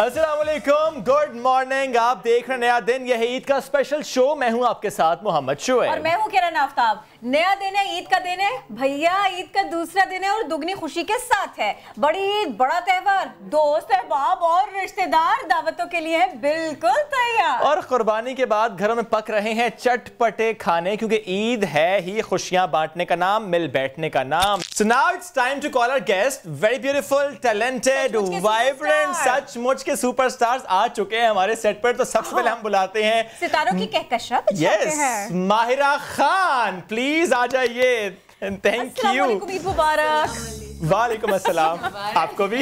अस्सलामुअलैकुम, good morning. आप देख रहे हैं नया दिन, यह ईद का स्पेशल शो। मैं हूं आपके साथ मोहम्मद शुएब और मैं हूं किरण आफ्ताब। नया दिन है, ईद का दिन है भैया, ईद का दूसरा दिन है और दुगनी खुशी के साथ है। बड़ी ईद, बड़ा त्योहार, दोस्त अहबाब और रिश्तेदार दावतों के लिए है बिल्कुल तैयार। और कुर्बानी के बाद घरों में पक रहे हैं चटपटे खाने, क्योंकि ईद है ही खुशियां बांटने का नाम, मिल बैठने का नाम। So now it's time to call our guest, very beautiful, talented, vibrant, सचमुच के सुपरस्टार्स आ चुके हैं हमारे सेट पर। तो सबसे पहले हम बुलाते हैं सितारों की कहकशां बिछाते हैं। माहिरा खान, प्लीज आ जाइए। Thank you. ईद मुबारक। वालेकुम अस्सलाम। आपको भी।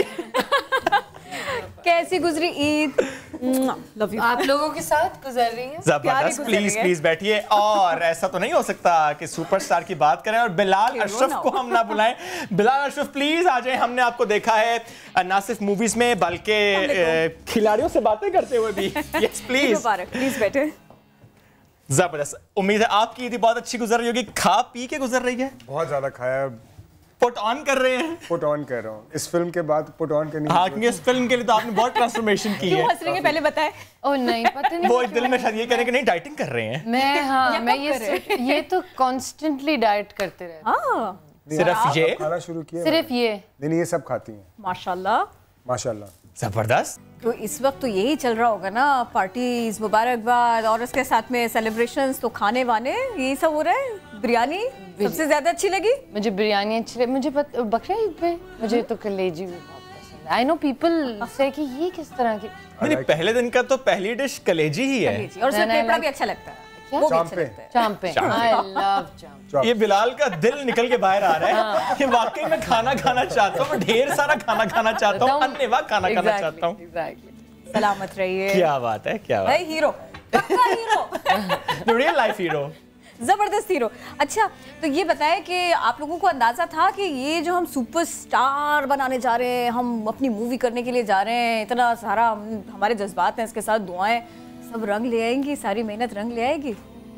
कैसी गुजरी ईद? Love you. आप लोगों के साथ गुजर रही है जबरदस्त। प्लीज प्लीज बैठिए। और ऐसा तो नहीं हो सकता कि सुपरस्टार की बात करें और बिलाल अशरफ को हम ना बुलाएं। बिलाल अशरफ प्लीज आ जाएं। हमने आपको देखा है ना सिर्फ मूवीज में बल्कि खिलाड़ियों से बातें करते हुए भी। Yes please. प्लीज बैठे। जबरदस्त। उम्मीद है आपकी ईद बहुत अच्छी गुजर रही होगी। खा पी के गुजर रही है? बहुत ज्यादा खाया। पुट ऑन कर रहे हैं? पुट ऑन कर रहा हूँ। इस फिल्म के बाद पुट ऑन करनी। हाँ, क्योंकि इस फिल्म के लिए तो आपने बहुत ट्रांसफॉर्मेशन की है। क्यों हंस रही हैं पहले बताएं। ओ नहीं पता नहीं। वो दिल में शायद ये कहने कि नहीं डाइटिंग कर रहे हैं। मैं ये तो कॉन्स्टेंटली डाइट करते रहते। सिर्फ ये खाना शुरू किया? सिर्फ ये नहीं, ये सब खाती हैं माशाल्लाह। माशाल्लाह। जबरदस्त। तो इस वक्त तो यही चल रहा होगा ना, पार्टीज, मुबारकबाद और उसके साथ में सेलिब्रेशंस, तो खाने वाने यही सब हो रहा है। बिरयानी सबसे ज्यादा अच्छी लगी मुझे। बिरयानी अच्छी लगी मुझे। बकरा ईद पे मुझे तो कलेजी भी बहुत पसंद है। आई नो पीपल से कि ये किस तरह की। नहीं, पहले दिन का तो पहली डिश कलेजी ही है। और उसमें पेपड़ा भी अच्छा लगता है। वो भी अच्छा लगता है। चांपे। I love chaap. ये बिलाल का दिल निकल के बाहर आ रहा है कि वाकई में खाना खाना चाहता हूँ, ढेर सारा खाना खाना चाहता हूँ, अन्यवा खाना खाना चाहता हूँ। सलामत रहिए। क्या बात है, क्या बात है। हीरो, पक्का हीरो। रियल लाइफ हीरो, जबरदस्त हीरो। अच्छा, तो ये बताएं कि आप लोगों को अंदाजा था कि ये जो हम सुपरस्टार बनाने जा रहे हैं, हम अपनी मूवी करने के लिए जा रहे हैं, इतना सारा हमारे जज्बात हैं, इसके साथ दुआएं सब रंग ले आएंगी, सारी मेहनत रंग ले आएगी?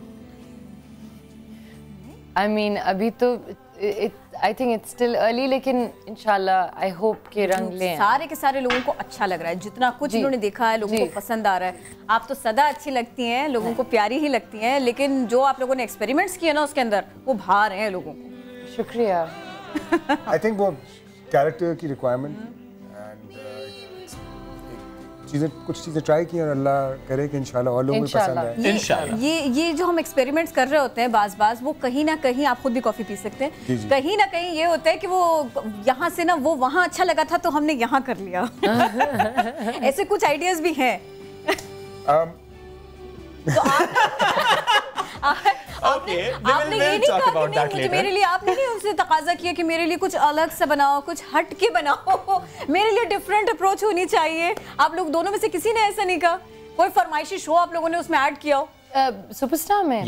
I mean, अभी तो I think it's still early, लेकिन इंशाल्लाह I hope के रंग ले आएं। सारे के सारे लोगों को अच्छा लग रहा है, जितना कुछ इन्होंने देखा है लोगों को पसंद आ रहा है। आप तो सदा अच्छी लगती हैं, लोगों को प्यारी ही लगती हैं, लेकिन जो आप लोगों ने एक्सपेरिमेंट्स किए ना उसके अंदर, वो भा रहे हैं लोगों को। शुक्रिया। आई थिंक वो कैरेक्टर की रिक्वायरमेंट कुछ चीजें ट्राई की और अल्लाह करे कि इंशाल्लाह और लोगों को पसंद आए। इंशाल्लाह। ये जो हम एक्सपेरिमेंट्स कर रहे होते हैं बाज वो कहीं ना कहीं, आप खुद भी कॉफी पी सकते हैं, कहीं ना कहीं ये होता है कि वो यहाँ से ना वो वहाँ अच्छा लगा था तो हमने यहाँ कर लिया। ऐसे कुछ आइडियाज भी हैं। तो आपने ये नहीं कहा कि नहीं, मुझे मेरे लिए आपने नहीं उनसे तकाजा किया कि मेरे लिए कुछ अलग सा बनाओ, कुछ हट के बनाओ, मेरे लिए डिफरेंट अप्रोच होनी चाहिए? आप लोग दोनों में से किसी ने ऐसा नहीं कहा? कोई फरमाइशी शो आप लोगों ने उसमें ऐड किया हो? सुपरस्टार में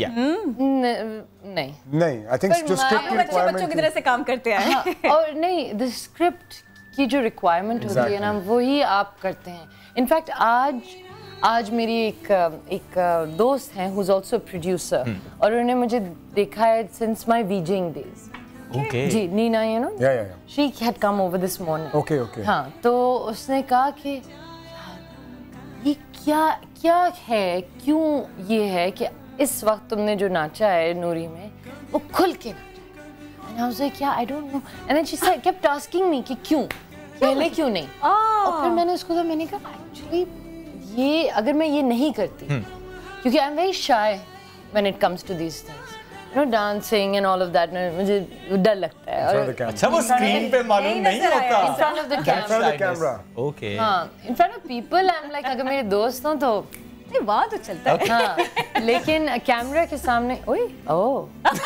नहीं। आई थिंक जो स्क्रिप्ट की रिक्वायरमेंट बच्चों की तरह से काम करते हैं। और नहीं, द स्क्रिप्ट की जो रिक्वायरमेंट होती है ना, वही आप करते हैं। इनफैक्ट आज मेरी एक दोस्त हैं who's also a producer, और उन्होंने मुझे देखा है since my VJing days. Okay. Ji, Neena, you know? Yeah. She had come over this morning. Okay. हाँ, तो उसने कहा कि ये क्या है, क्यों ये है कि इस वक्त तुमने जो नाचा है नूरी में, वो खुल के नाचा। And I was like, yeah, I don't know. And then she kept asking me कि क्यों, पहले क्यों नहीं? और फिर मैंने उसको कहा, मैंने कहा actually ये अगर मैं ये नहीं करती, क्योंकि I am very shy when it comes to these things, you know, dancing and all of that, मुझे डर लगता है। और अच्छा, वो स्क्रीन पे मालूम नहीं होता। In front of the camera. Okay. हाँ, in front of people I am like, अगर मेरे दोस्त हों तो वाह, तो चलता है। हाँ, लेकिन कैमरा के सामने ओह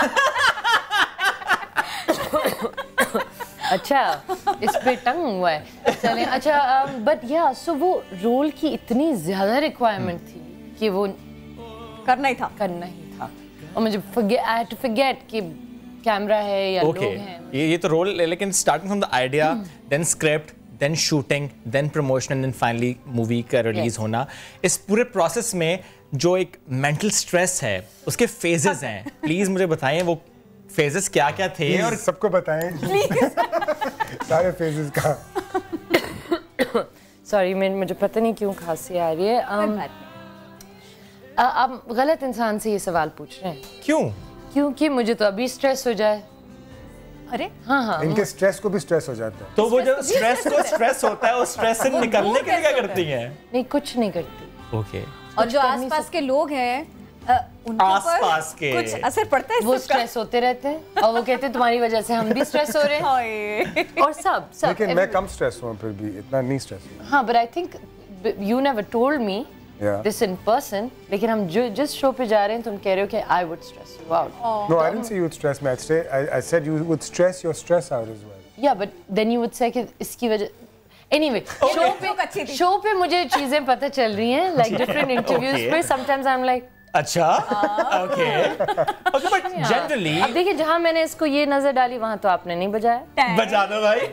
अच्छा, इस पे टंग हुआ है। चलें, अच्छा, बट या सो वो रोल की इतनी ज्यादा रिक्वायरमेंट थी कि वो करना ही था। और मुझे आई हैड टू फॉरगेट कि कैमरा है या लोग हैं। ये तो रोल, लेकिन starting from the idea, then script, then shooting, then promotion, and then finally movie का रिलीज होना, इस पूरे प्रोसेस में जो एक मेंटल स्ट्रेस है, उसके फेजेस हैं, प्लीज मुझे बताएं वो फेजेस क्या क्या थे और सबको बताएं सारे फेजेस का। सॉरी मुझे पता नहीं क्यों खांसी आ रही है। कोई बात नहीं। आप गलत इंसान से ये सवाल पूछ रहे हैं। क्यों? क्योंकि मुझे तो अभी स्ट्रेस हो जाए। अरे हाँ इनके स्ट्रेस को भी स्ट्रेस हो जाता है। तो वो जो स्ट्रेस होता है, उस स्ट्रेस से निकलने के लिए क्या करती हैं? नहीं, कुछ नहीं करती। ओके। और जो आसपास के लोग हैं उनके आसपास ऊपर के कुछ असर पड़ता है वो इसका? स्ट्रेस होते रहते हैं और वो कहते हैं तुम्हारी वजह से हम भी स्ट्रेस हो रहे हैं। हाय। और सब लेकिन मैं कम स्ट्रेस हूँ, फिर भी इतना नहीं स्ट्रेस हूँ। हाँ, but I think you never told me this in person, लेकिन हम जिस शो पे जा रहे हैं तुम कह रहे हो कि I would stress you out. No, I didn't say you would stress me. I said you would stress your stress out as well. या but then you would say कि इसकी वजह एनीवे शो पे मुझे चीजें पता चल रही हैं, लाइक डिफरेंट इंटरव्यूज पे समटाइम्स आई एम लाइक अच्छा, ओके ओके, बट जनरली अब देखिए जहां मैंने इसको ये नजर डाली वहां तो आपने नहीं बजाया। बजा दो भाई।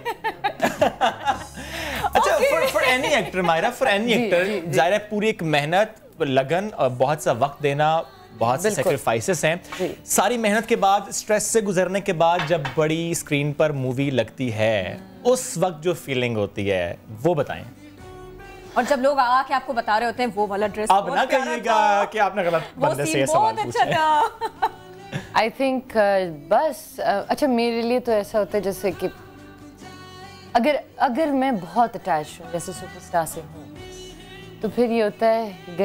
अच्छा, for any actor Mahira, for any actor जाहिर है पूरी एक मेहनत, लगन और बहुत सा वक्त देना, बहुत से सैक्रिफाइसेस हैं। सारी मेहनत के बाद, स्ट्रेस से गुजरने के बाद जब बड़ी स्क्रीन पर मूवी लगती है, उस वक्त जो फीलिंग होती है वो बताएं। और जब लोग आके आपको बता रहे होते हैं वो वाला ड्रेस, अब ना कहिएगा कि आपने गलत बंदे से ये सवाल पूछा है। आई थिंक बस अच्छा मेरे लिए तो ऐसा होता है जैसे कि अगर मैं बहुत अटैच हूँ जैसे सुपरस्टार से हूँ, तो फिर ये होता है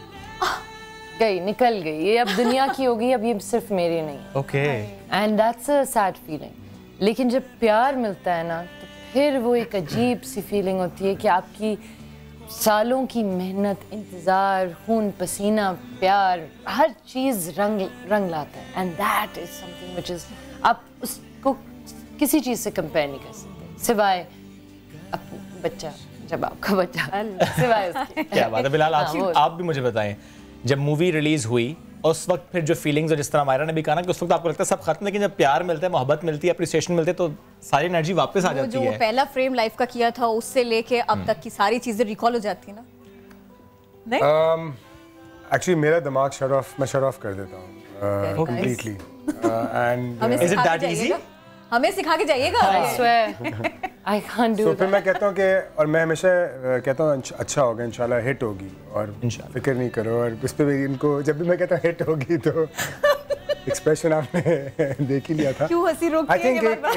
गई निकल गई, ये अब दुनिया की होगी, अब ये सिर्फ मेरी नहीं है। Okay. And that's a sad feeling. लेकिन जब प्यार मिलता है ना, तो फिर वो एक अजीब सी फीलिंग होती है कि आपकी सालों की मेहनत, इंतज़ार, खून पसीना, प्यार, हर चीज़ रंग लाता है। And that is something which is, आप उसको किसी चीज़ से कंपेयर नहीं कर सकते सिवाय अपना बच्चा, जब आपका बच्चा सिवाय उसके। क्या बात है बिलाल, आप भी मुझे बताएं, जब मूवी रिलीज हुई उस वक्त फिर जो फीलिंग्स, और जिस तरह मायरा ने भी कहा ना कि उस वक्त आपको लगता है सब खत्म, लेकिन जब प्यार मिलता है, मोहब्बत मिलती है, अप्रिसिएशन मिलते है, तो सारी एनर्जी वापस आ जाती जो है। पहला फ्रेम लाइफ का किया था उससे लेके अब तक की सारी चीजें रिकॉल हो जाती है ना? नहीं? Actually मेरा दिमाग शट ऑफ कर देता हूँ completely. And Is it that easy? हमें सिखा के जाइएगा। I swear I can't do तो फिर that. मैं कहता हूँ कि, और मैं हमेशा कहता हूँ अच्छा होगा इंशाल्लाह, हिट होगी, और फिक्र नहीं करो। और उस पर भी इनको जब भी मैं कहता हूँ हिट होगी तो एक्सप्रेशन आपने देख ही लिया था। क्यों हंसी रोकती है?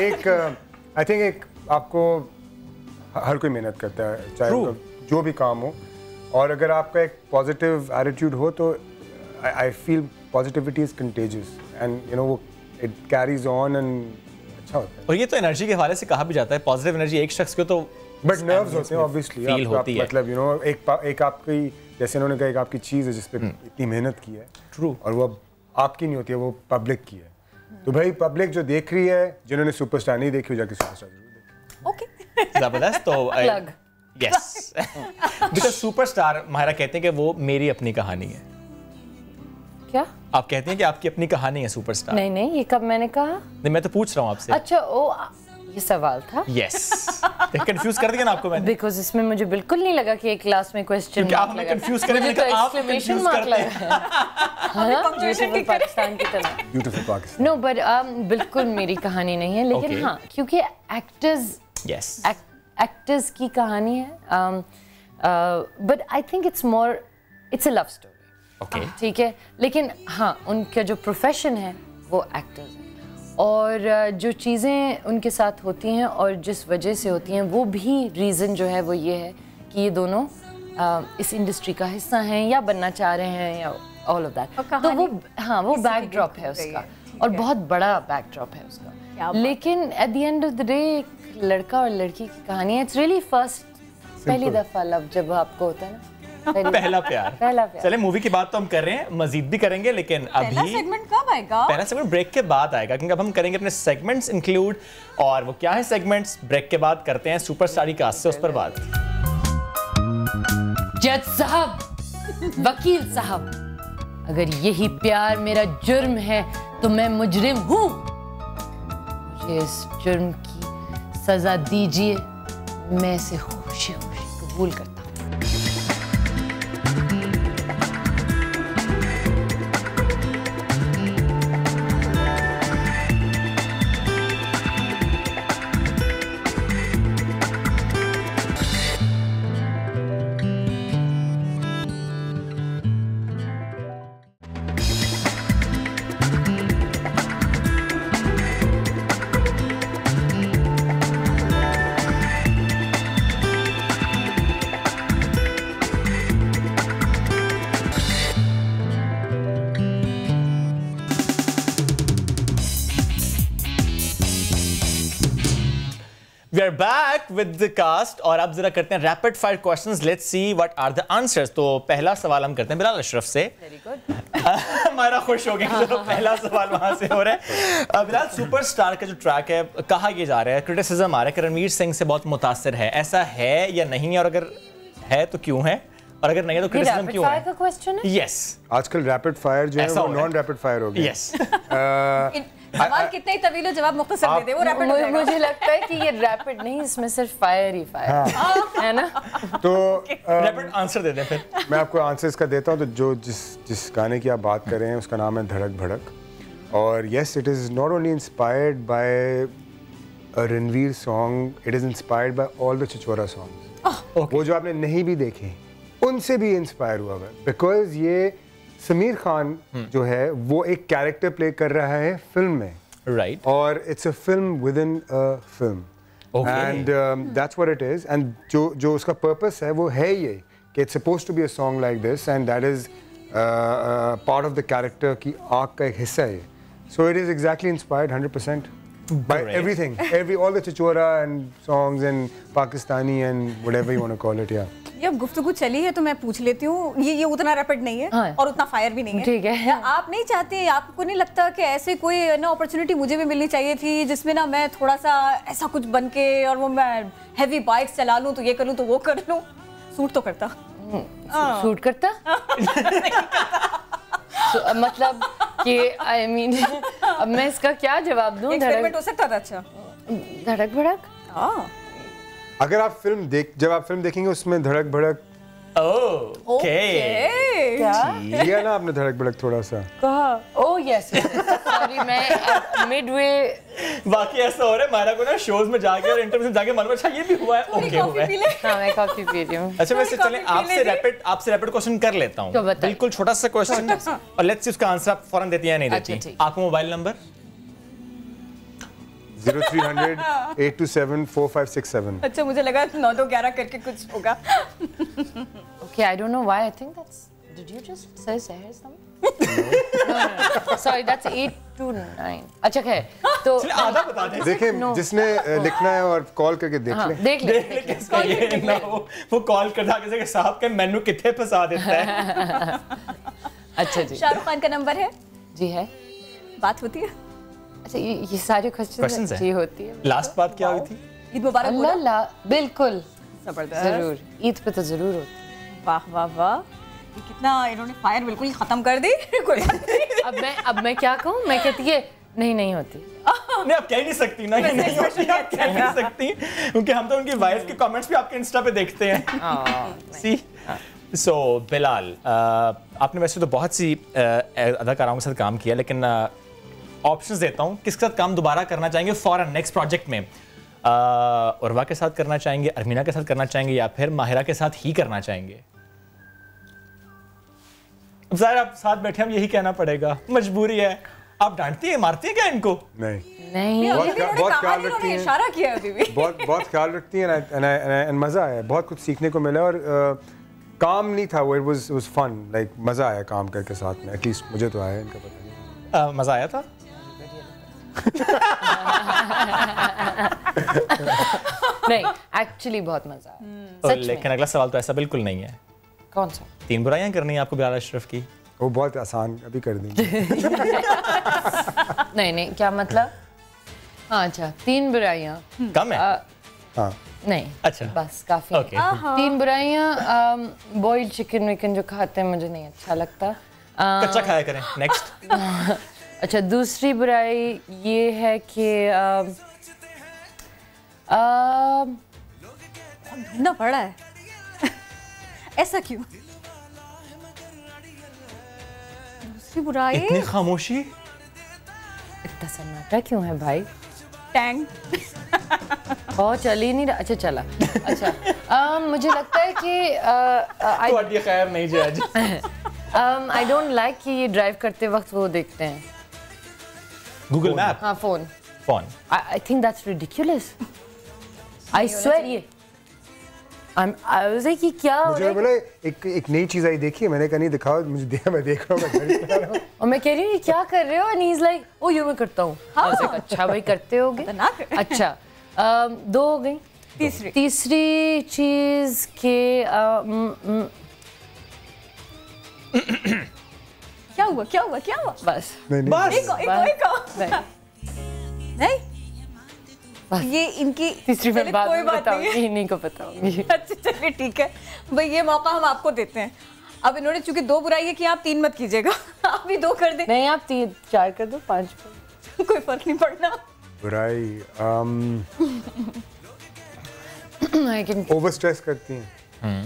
आई थिंक एक आपको हर कोई मेहनत करता है, चाहे वो जो भी काम हो, और अगर आपका एक पॉजिटिव एटीट्यूड हो तो I feel positivity is contagious, and you know वो इट कैरीज ऑन एंड अच्छा होता है। और ये तो एनर्जी के हवाले से कहा भी जाता है, पॉजिटिव एनर्जी एक शख्स को तो बट नर्व्स होते हैं ऑब्वियसली, फील होती है, मतलब यू नो एक आपकी, जैसे इन्होंने कहा, एक आपकी चीज़ है जिस पे इतनी मेहनत की है, ट्रू, और वो आपकी नहीं होती है, वो पब्लिक की है। तो भाई पब्लिक जो देख रही है, जिन्होंने सुपरस्टार नहीं देखी, जाके सुपरस्टार जरूर देखें। ओके, जबरदस्त। तो यस, बिकॉज़ सुपरस्टार माहिरा कहते हैं कि वो मेरी अपनी कहानी है। क्या आप कहते हैं कि आपकी अपनी कहानी है सुपरस्टार? नहीं, ये कब मैंने कहा? नहीं, मैं तो पूछ रहा हूँ आपसे। अच्छा, ये सवाल था? यस, कंफ्यूज कर दिया ना आपको मैंने? बिकॉज़ इसमें मुझे बिल्कुल नहीं लगा कि एक क्लास में क्वेश्चन मार्क लगा। कंफ्यूज करें, मुझे तो एक्सक्लेमेशन मार्क लगा है। ब्यूटीफुल पाकिस्तान की तरह। ब्यूटीफुल पाकिस्तान। नो, बट बिल्कुल मेरी कहानी नहीं है, लेकिन हाँ, क्योंकि एक्टर्स की कहानी है, but I think it's a love story. ठीक है, लेकिन हाँ, उनका जो प्रोफेशन है वो एक्टर्स है, और जो चीज़ें उनके साथ होती हैं और जिस वजह से होती हैं, वो भी रीज़न जो है वो ये है कि ये दोनों इस इंडस्ट्री का हिस्सा हैं या बनना चाह रहे हैं, या ऑल ऑफ दैट। तो वो हाँ, वो बैकड्रॉप है उसका, और बहुत बड़ा बैकड्रॉप है उसका। लेकिन at the end of the day एक लड़का और लड़की की कहानी है। इट्स रियली पहली दफ़ा लव जब आपको होता है ना, पहला प्यार। चले, मूवी की बात तो हम कर रहे हैं, मजीद भी करेंगे, लेकिन अभी पहला सेगमेंट कब आएगा? पहला सेगमेंट ब्रेक के बाद आएगा, क्योंकि अब हम करेंगे अपने सेगमेंट्स इंक्लूड। और वो क्या है सेगमेंट्स, ब्रेक के बाद करते हैं सुपरस्टार की कास्ट से उस पर बात। जज साहब, वकील साहब, अगर यही प्यार मेरा जुर्म है तो मैं मुजरिम हूँ। मुझे इस जुर्म की सजा दीजिए, मैं इसे खुशी खुशी कबूल करता हूँ। We are back with the cast और अब जरा करते हैं rapid fire questions. Let's see what are the answers. तो पहला सवाल हम करते हैं बिलाल अशरफ से. Very good. हमारा खुश हो गया तो पहला सवाल वहां से हो रहा है. बिलाल, सुपरस्टार का जो ट्रैक है, कहा यह जा रहा है, क्रिटिसिज्म आ रहा है कि रणवीर सिंह से बहुत मुतासिर है. ऐसा है या नहीं है, और अगर है तो क्यों है, और अगर नहीं है तो क्रिटिसिज्म क्यों है? का क्वेश्चन है. यस. आजकल रैपिड फायर जो है वो नॉन रैपिड फायर हो गया. यस. सवाल कितने ही तवील हो, जवाब मुख्तसर दे दे, वो रैपिड हो जाएगा. मुझे लगता है कि ये रैपिड नहीं, इसमें सिर्फ फायर ही फायर है ना. तो रैपिड आंसर दे दें फिर. मैं आपको आंसर इसका देता हूँ. तो जो जिस गाने की आप बात कर रहे हैं उसका नाम है धड़क भड़क. और yes, it is not only inspired by a Ranveer song, it is inspired by all the छिछोरा सॉन्ग्स. वो जो आपने नहीं भी देखे उनसे भी इंस्पायर हुआ है. बिकॉज ये समीर खान जो है वो एक कैरेक्टर प्ले कर रहा है फिल्म में. राइट. और it's a film within a film. And that's what it is. And जो उसका पर्पस है वो है ये कि it's supposed to be a song like this, and that is part of the character की आर्क का एक हिस्सा है. So it is exactly inspired 100% by everything, all the Chichora and songs and Pakistani and whatever you want to call it. Yeah. ये अब गुफ्तगू चली है तो मैं पूछ लेती हूँ. ये उतना रैपिड नहीं है. हाँ. और उतना फायर भी नहीं है. ठीक है. या आप नहीं चाहते, आपको नहीं लगता कि ऐसे कोई ना अपॉर्चुनिटी मुझे भी मिलनी चाहिए थी जिसमें ना मैं थोड़ा सा ऐसा कुछ बन के, और वो मैं हैवी बाइक्स चला लूँ, तो ये कर लूँ तो वो कर लूँ. सूट तो करता. सूट करता. मतलब कि आई मीन अब मैं इसका क्या जवाब दूं. एक्सपेरिमेंट हो सकता था. अच्छा, धड़क भड़क. हाँ. अगर आप जब आप फिल्म देखेंगे उसमें धड़क भड़क. ओके. लिया ना आपने धड़क भड़क थोड़ा सा. कहा. Oh yes. सॉरी, मैं मिडवे. बाकी ऐसा हो रहा है हमारा को ना शोज में जाके और इंटरव्यू में जाके मालूम, अच्छा ये भी हुआ है. ओके हो गया. हाँ, मैं कॉफी पी रही हूँ. अच्छा, वैसे चलें आपसे रैपिड क्वेश्चन कर लेता हूँ. तो बताइए. बिल्कुल छोटा सा क्वेश्चन, और लेट्स सी उसका आंसर आप फौरन देती हैं या नहीं देती. अच्छा, ठीक. आपका मोबाइल नंबर 0300 827 4567. अच्छा, मुझे लगा 9211 करके कुछ होगा. Okay, I don't know why I think that's. Did you just say Seher's number? No. Sorry, that's 829. अच्छा है. तो आधा बता दें. देखें, जिसने लिखना है और कॉल करके देख ले. देख ले. वो कॉल करता कि साहब के मेनू कितने फंसा देता है. अच्छा जी. शाहरुख खान का नंबर है. जी है. बात होती है. अच्छा, ये सारे क्वेश्चंस जी होती है. लास्ट बात क्या हुई थी? ईद मुबारक बोला. अल्लाह, बिल्कुल. जबरदस्त. जरूर. ईद पे तो जरूर होती है. वाह वाह वाह. ये कितना इन्होंने फायर बिल्कुल ही खत्म कर दी. कोई बात नहीं. अब मैं क्या कहूँ. मैं कहती है नहीं होती. नहीं, आप कह ही नहीं सकती ना. नहीं होती, आप कह नहीं सकती, क्योंकि हम तो उनकी वाइफ के कमेंट्स भी आपके इंस्टा पे देखते हैं. सी. सो बिलाल, आपने वैसे तो बहुत सी अदाकाराओं के साथ काम किया, लेकिन ऑप्शंस देता हूँ. किसके साथ काम दोबारा करना चाहेंगे फॉरन नेक्स्ट प्रोजेक्ट में? उर्वा के साथ करना चाहेंगे, अरमीना के साथ करना चाहेंगे, या फिर माहिरा के साथ ही करना चाहेंगे? अब ज़ाहिर आप साथ बैठे, हम यही कहना पड़ेगा, मजबूरी है. आप डांटती हैं, मारती हैं क्या इनको? नहीं. बहुत ख्याल रखती हैं. इशारा किया अभी भी. बहुत ख्याल रखती हैं. एंड मज़ा आया. बहुत कुछ सीखने को मिला. और काम नहीं था वो, इट वाज फन. लाइक मज़ा आया काम करके साथ में. एटलीस्ट मुझे तो आया, इनका पता नहीं. मज़ा आया था. नहीं, एक्चुअली बहुत मजा आया. लेकिन अगला सवाल तो ऐसा बिल्कुल नहीं है. कौन सा? 3 बुराइयां करनी है आपको बिलाल अशरफ की. वो बहुत आसान, अभी कर देंगे. नहीं, क्या मतलब? हाँ, अच्छा, 3 बुराइयां कम है. हाँ. नहीं, अच्छा, बस काफी. Okay. 3 बुराइयां. बॉइल्ड चिकन विकन जो खाते हैं मुझे नहीं अच्छा लगता. कच्चा खाया करें. नेक्स्ट. अच्छा, दूसरी बुराई ये है कि ढूंढना पड़ा है. ऐसा क्यों? दूसरी बुराई. इतनी खामोशी. इतना सन्नाटा क्यों है भाई? टैंग. बहुत चल ही नहीं रहा. अच्छा चला. अच्छा, मुझे लगता है कि खैर नहीं जी आज. आई डोंट लाइक कि ये ड्राइव करते वक्त वो देखते हैं गूगल मैप. हाँ, phone. I think that's ridiculous. I swear. ये आई वाज लाइक, क्या हो रहा है? मुझे बोला एक नई चीज आई, देखिए. मैंने कहा नहीं दिखाओ मुझे. देखा, मैं देख रहा हूँ. और मैं कह रही हूँ क्या कर रहे हो? And he is like, oh ये मैं करता हूँ. अच्छा भाई, करते होगे. अच्छा, दो हो गई। तीसरी चीज के क्या हुआ? बस बस नहीं बस। ये इनकी तीसरी चलिए, मैं बाद कोई में बात नहीं बताऊंगी, है। इन्हीं को बताऊंगी। अच्छा चलिए ठीक है भाई, ये मौका हम आपको देते हैं। अब इन्होंने चूंकि 2 बुराई है कि आप 3 मत कीजिएगा। आप भी 2 कर दें। नहीं आप 4 कर दो, 5 कर। कोई फर्क नहीं पड़ना। बुराई I can... ओवर स्ट्रेस करती हैं।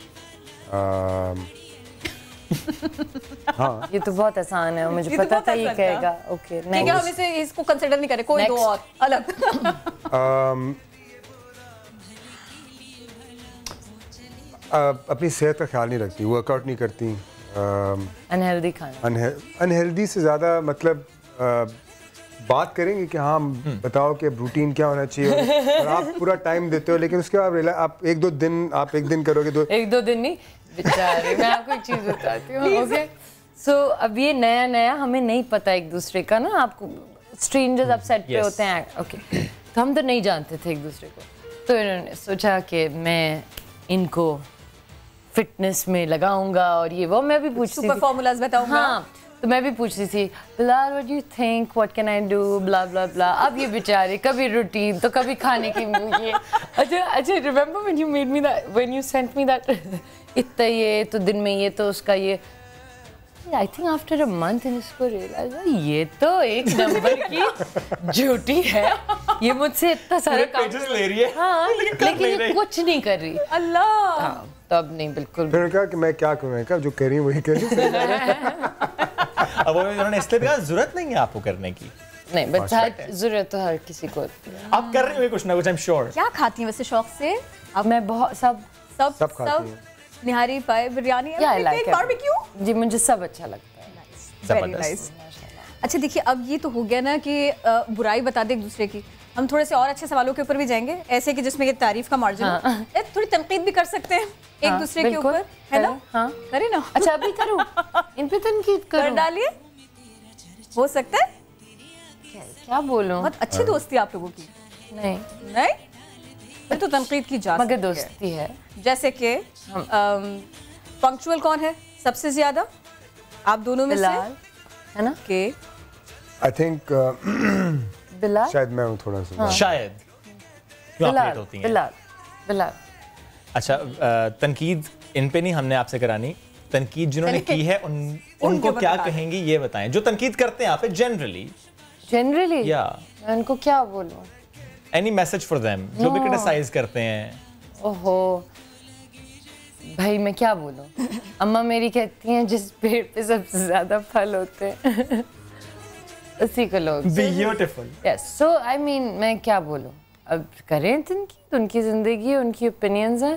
हाँ ये तो बहुत आसान है, मुझे ये तो पता बहुत था ये आसान कहेगा। था। ओके ठीक है, हम इसे इसको कंसिडर नहीं करें, कोई 2 Next. और अलग। अपनी सेहत का ख्याल नहीं रखती, वर्कआउट नहीं करती, अनहेल्दी खाना। अनहेल्दी से ज़्यादा मतलब बात करेंगे कि हाँ बताओ कि रूटीन क्या होना चाहिए, और आप पूरा टाइम देते हो, लेकिन उसके बाद आप एक दो दिन करोगे तो 1-2 दिन नहीं बेचारे। मैं आपको एक चीज बताती हूँ। ओके सो अब ये नया हमें नहीं पता एक दूसरे का ना, आपको स्ट्रेंजर्स आप सेट पे होते हैं। ओके तो हम तो नहीं जानते थे एक दूसरे को, तो इन्होंने सोचा कि मैं इनको फिटनेस में लगाऊंगा और ये वो। मैं भी पूछती सुपर थी फॉर्मूलाज बताऊंगा। हाँ, तो मैं भी पूछती थी Bilal what do you think, what can I do, blah blah blah. अब ये बेचारे कभी रूटीन तो कभी खाने की ये। अच्छा remember when you made me that, when you sent me that, इतना ये तो दिन में ये तो उसका ये। I think after a month इसको रियलाइज ये तो एक नंबर की झूठी है, ये मुझसे इतना सारा काम पेजेस ले रही है। हाँ लेकिन नहीं ये रही। कुछ नहीं कर रही। अल्लाह। हाँ तो अब नहीं बिल्कुल। फिर कहा कि मैं क्या करूँ, मैं कहा जो कर रही हूँ वही कर रही हूँ। अब उन्होंने इसलिए भी कहा जरूरत नहीं है आपको करने की। नहीं बट जरूरत तो हर किसी को होती है। आप कर रहे हो कुछ ना कुछ, आई एम श्योर। क्या खाती हैं वैसे शौक से? अब मैं बहुत सब खाती हैं। निहारी पाए, biryani, Yeah, I like it. Barbecue. जी मुझे सब अच्छा लगता है। Very nice. अच्छा देखिए, अब ये तो हो गया ना कि बुराई बता दे एक दूसरे की। हम थोड़े से और अच्छे सवालों के ऊपर भी जाएंगे, ऐसे कि जिसमें ये तारीफ का मार्जिन हो। थोड़ी तनकीद भी कर सकते हैं एक हाँ, दूसरे के बिल्कुल, ऊपर, है ना? हाँ करें ना? अच्छा अभी करूँ इन पे तनकीद कर करूँ? डालिए, हो सकता है। क्या बोलूँ? बहुत अच्छी दोस्ती आप लोगों की। नहीं नहीं फिर तो तनकीद की जा मगर सकती है। दोस्ती है। जैसे कि पंक्चुअल कौन है सबसे ज्यादा आप दोनों में से? बिलाल है ना? के आई थिंक बिलाल शायद मैं हूँ थोड़ा सा। शायद क्यों आप लेट बिलाल होती हैं? बिलाल अच्छा तनकीद इन पे नहीं हमने आपसे करानी, तनकीद जिन्होंने की है उनको क्या कहेंगी ये बताएं, जो तनकीद करते हैं आप पे जनरली या मैं उनको क्या बोलूँ? एनी मैसेज फॉर देम जो भी क्रिटिसाइज करते हैं। ओहो भाई मैं क्या बोलूँ, अम्मा मेरी कहती हैं जिस पेड़ पे सबसे ज्यादा फल होते हैं उसी को लोग। Beautiful. Yes so I mean मैं क्या बोलूँ, अब करें तनकीद, उनकी ज़िंदगी है, उनकी ओपिनियंस हैं,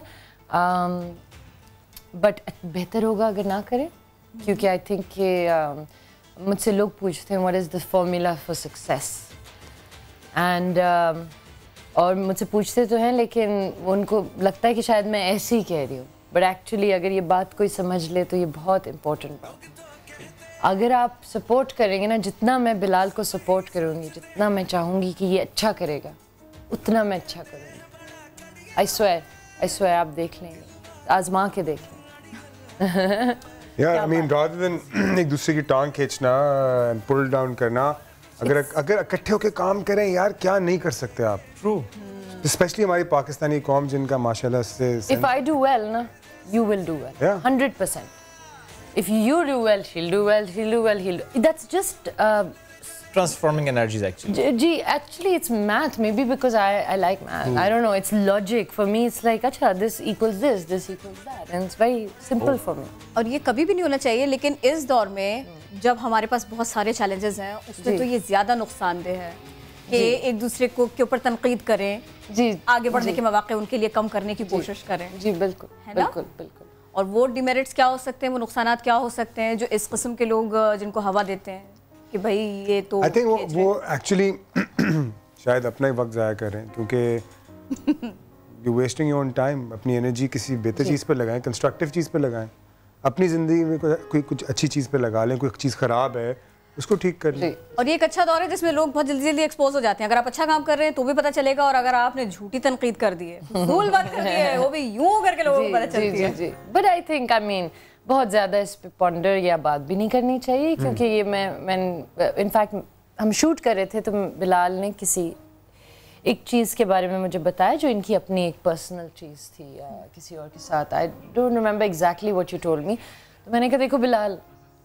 बट बेहतर होगा अगर ना करें, क्योंकि आई थिंक कि मुझसे लोग पूछते हैं what is the formula for success and और मुझसे पूछते तो हैं, लेकिन उनको लगता है कि शायद मैं ऐसे ही कह रही हूँ, बट एक्चुअली अगर ये बात कोई समझ ले तो ये बहुत इम्पोर्टेंट बात है। अगर आप सपोर्ट करेंगे ना, जितना मैं बिलाल को सपोर्ट करूँगी, जितना मैं चाहूँगी कि ये अच्छा करेगा, उतना मैं अच्छा करूँगी। आई स्वेयर आप देख लेंगे, आजमा के देख लेंगे। यार आई मीन रादर देन एक दूसरे की टांग खींचना, पुल डाउन करना, अगर इकट्ठे होकर काम करें यार, क्या नहीं कर सकते आप। ट्रू। स्पेशली हमारी पाकिस्तानी कौम जिनका माशाल्लाह से If I do well, na, you will do well. Yeah. 100%. If you do well, she'll do well, he'll do well, he'll do. That's just Transforming energies actually. gee, actually it's math, maybe because I like math. I don't know, it's logic. For me it's like, acha, this equals this equals that. And it's very simple for me. और ये कभी भी नहीं होना चाहिए, लेकिन इस दौर में जब हमारे पास बहुत सारे चैलेंजेस हैं, उसमें तो ये ज़्यादा नुकसानदेह है कि एक दूसरे को के ऊपर तनकीद करें, जी आगे बढ़ने के मौके उनके लिए कम करने की कोशिश करें। जी बिल्कुल, है ना? बिल्कुल बिल्कुल। और वो डिमेरिट्स क्या हो सकते हैं, वो नुकसानात क्या हो सकते हैं जो इस किस्म के लोग जिनको हवा देते हैं कि भाई ये तो आई थिंक वो एक्चुअली शायद अपना ही वक्त ज़ाया कर रहे हैं, क्योंकि you wasting your own time. अपनी एनर्जी किसी बेहतर चीज़ पर लगाएं, कंस्ट्रक्टिव चीज़ पर लगाएं, अपनी ज़िंदगी में कोई कुछ अच्छी चीज़ पर लगा लें। कोई चीज़ ख़राब है, उसको ठीक कर लें। और ये एक अच्छा दौर है जिसमें लोग बहुत जल्दी जल्दी एक्सपोज हो जाते हैं। अगर आप अच्छा काम कर रहे हैं तो भी पता चलेगा, और अगर आपने झूठी तनकीद कर दी है, फूल बात कर दी है, वो भी यूं करके लोगों को पता चलती है। जी। बट आई थिंक बहुत ज़्यादा इस पे पॉन्डर या बात भी नहीं करनी चाहिए, क्योंकि ये मैं इनफैक्ट हम शूट कर रहे थे तो बिलाल ने एक चीज़ के बारे में मुझे बताया जो इनकी अपनी एक पर्सनल चीज़ थी या किसी और के साथ। I don't remember exactly what you told me. तो मैंने कहा देखो बिलाल,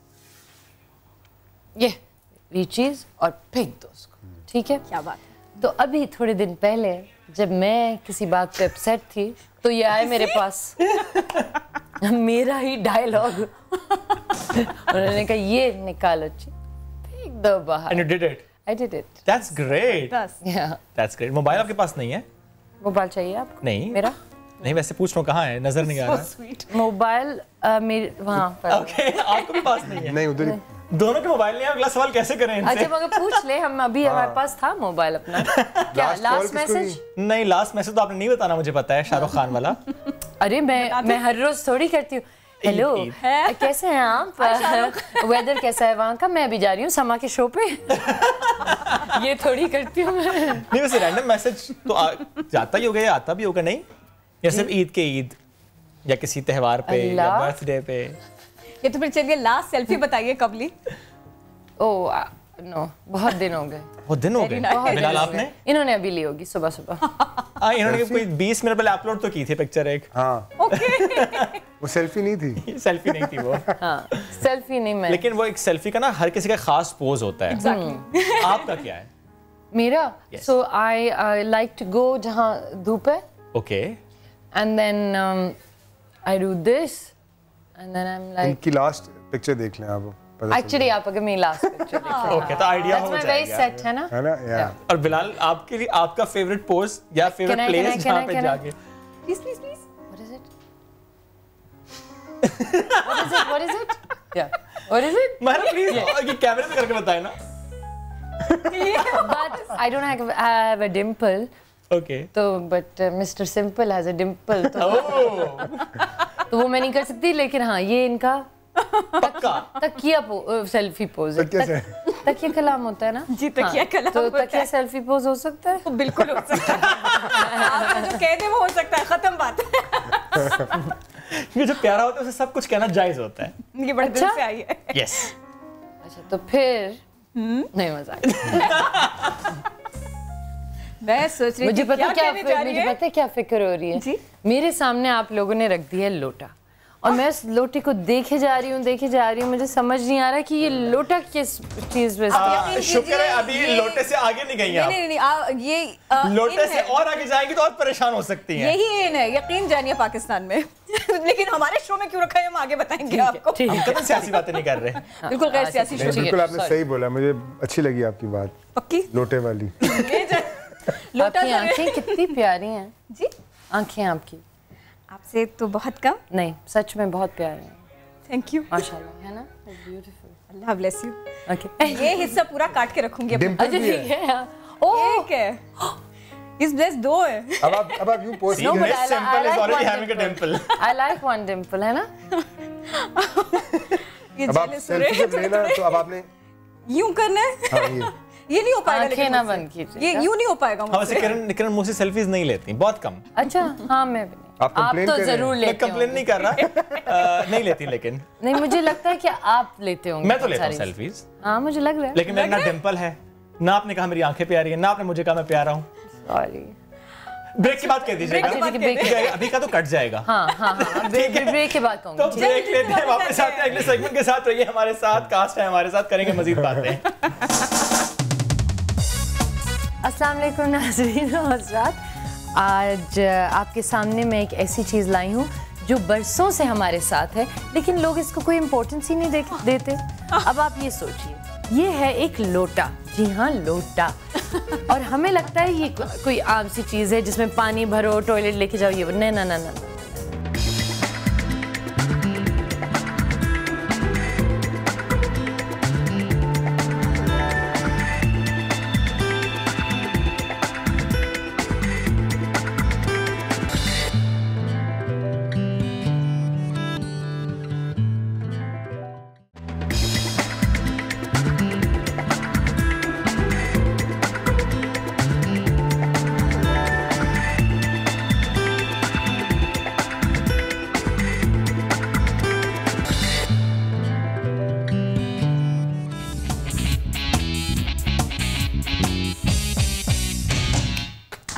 ये चीज़ और फेंक दो उसको, ठीक है? क्या बात है। तो अभी थोड़े दिन पहले जब मैं किसी बात पे अपसेट थी तो ये आए मेरे पास मेरा ही डायलॉग उन्होंने कहा ये निकालो, फेंक दो बाहर। And you did it. I did it. That's great. बस Yeah. That's great. मोबाइल आपके पास नहीं है? मोबाइल चाहिए आपको? नहीं। मेरा? नहीं, वैसे पूछ रहा हूँ कहाँ है, नजर नहीं आ रहा। स्वीट। मोबाइल मेरे वहाँ पर। ओके, आपको भी पास नहीं है। नहीं उधर ही दोनों के मोबाइल नहीं है, अगला सवाल कैसे करें इनसे? अच्छा मगर पूछ ले, हम अभी हमारे पास था मोबाइल अपना। क्या Last call लास्ट किसको मैसेज? नहीं, लास्ट मैसेज तो आपने नहीं बताना, मुझे पता है, शाहरुख खान वाला। अरे मैं हर रोज थोड़ी करती हूँ। हेलो, कैसे हैं आप? वेदर कैसा है वहाँ का? मैं भी जा रही हूँ समा के शो पे। ये थोड़ी करती हूँ मैं। नहीं, वैसे रैंडम मैसेज तो जाता ही होगा या आता भी होगा, नहीं? या सिर्फ ईद के ईद या किसी त्योहार पे या अल्लाह। बर्थडे पे? ये तो फिर चलिए लास्ट सेल्फी बताइए कब ली? ओह नो, बहुत दिन हो गए। बहुत दिन हो गए। nice. बिलाल आपने? इन्होंने अभी ली होगी सुबह सुबह। इन्होंने कोई 20 मिनट पहले अपलोड तो की थी पिक्चर एक। हाँ ओके। वो सेल्फी नहीं थी। सेल्फी नहीं थी वो। हाँ, सेल्फी नहीं मैं। लेकिन वो एक सेल्फी का ना हर किसी का खास पोज होता है। Exactly. आपका क्या है? मेरा? Yes. So I like to go जहाँ धूप है, okay. and then I do this, and then I'm like. इनकी लास्ट पिक्चर देख लें आप, पता चल Actually आप अगर मेरी लास्ट पिक्चर देखो, ओके, तो आइडिया that's हो my very जाएगा। set है ना? है ना? या और बिलाल, आपके लिए आपका फेवरेट पोज या favourite Can I- place can I- जहाँ can I- पे can I? जाके? Please please please. What is it? What is it? Yeah. What is it? Mahira please ये कैमरे पे करके बताए ना। But I don't have a dimple. Okay. तो but Mr. Simple has a dimple. तो वो मैं नहीं कर सकती, लेकिन हाँ ये इनका पक्का। तकिया सेल्फी पोज है। कैसे? तकिया कलाम होता है ना? जी, तकिया कलाम तो होता है। तकिया सेल्फी पोज हो सकता है? तो बिल्कुल हो सकता है। आप जो कह दे वो हो सकता है, खत्म बात। ये जो प्यारा होता है उसे सब कुछ कहना जायज होता है। ये बड़े दिल अच्छा? से आई है। यस। अच्छा तो फिर नहीं मजाक। मैं सोच रही मुझे थी पता क्या कहने जा रही मुझे है। पता है क्या फिक्र हो रही है? जी। मेरे सामने आप लोगों ने रख दिया लोटा और मैं उस लोटे को देखे जा रही हूँ, मुझे समझ नहीं आ रहा कि ये लोटा किस चीज में यकीन शुक्र है कीजिए, अभी ये- लोटे से आगे नहीं गई आप। नहीं, ये लोटे इन से है। और आगे जाएंगी तो और परेशान हो सकती हैं। यही इन है, यकीन जानिए पाकिस्तान में। लेकिन हमारे शो में क्यों रखा है हम आगे बताएंगे आपको। ठीक हम है। कभी सियासी बातें नहीं कर रहे। बिल्कुल गैर सियासी शो। नहीं, ठीक है, बिल्कुल आपने sorry. सही बोला, मुझे अच्छी लगी आपकी बात, पक्की लोटे वाली। लोटा आपकी सा- आंखें कितनी प्यारी हैं। जी आंखें आपकी आपसे तो बहुत कम। नहीं सच में बहुत प्यारी हैं, थैंक यू। माशाल्लाह, है ना? Beautiful. Allah bless you. Okay ये हिस्सा पूरा काट के रखूंगी अपने। डिम्पल अच्छा भी ठीक है। है। हाँ। ओह एक है, इस ब्लेस दो है। अब आप यूं post No, but This I simple is like already one having a dimple. I like one dimple, है ना? ये अब आप jealous हो रहे सेल्फी हैं जब लेना तो अब आपने यूं करना है। हाँ ये नहीं हो पाएगा, आंखें लेकिन ना मुझसे। बंद कीजिए। ये यूं नहीं हो पाएगा हाँ वैसे मुझसे। किरण मुझ से सेल्फीज नहीं लेती, बहुत कम। अच्छा हाँ मैं भी नहीं। आप complain तो कर रहे हैं? जरूर मैं लेते कंप्लेन हो। नहीं कर रहा। नहीं लेती, लेकिन नहीं मुझे लगता है कि आप लेते होंगे। मैं तो बहुत लेता हूँ सारी। सेल्फीज, हाँ मुझे लग रहा है। लेकिन मेरा ना डिम्पल है, ना आपने कहा मेरी आंखें प्यारी है, ना आपने मुझे कहा मैं प्यारा हूँ। सॉरी। ब्रेक की बात कह दीजिएगा। अच्छा, ठीक है, break अभी का तो कट जाएगा। हाँ हाँ हाँ ब्रेक के बाद तो कहूँगी। ब्रेक लेते हैं, वापस आते हैं अगले सेगमेंट के साथ। रहिए हमारे साथ, कास्ट है हमारे साथ, करेंगे मजीद बातें। अस्सलाम वालेकुम नाज़रीन और हज़रात, आज आपके सामने मैं एक ऐसी चीज़ लाई हूँ जो बरसों से हमारे साथ है, लेकिन लोग इसको कोई इम्पोर्टेंस ही नहीं देते। अब आप ये सोचिए, ये है एक लोटा, जी हाँ लोटा, और हमें लगता है ये कोई आम सी चीज़ है जिसमें पानी भरो, टॉयलेट लेके जाओ, ये नहीं ना ना ना ना।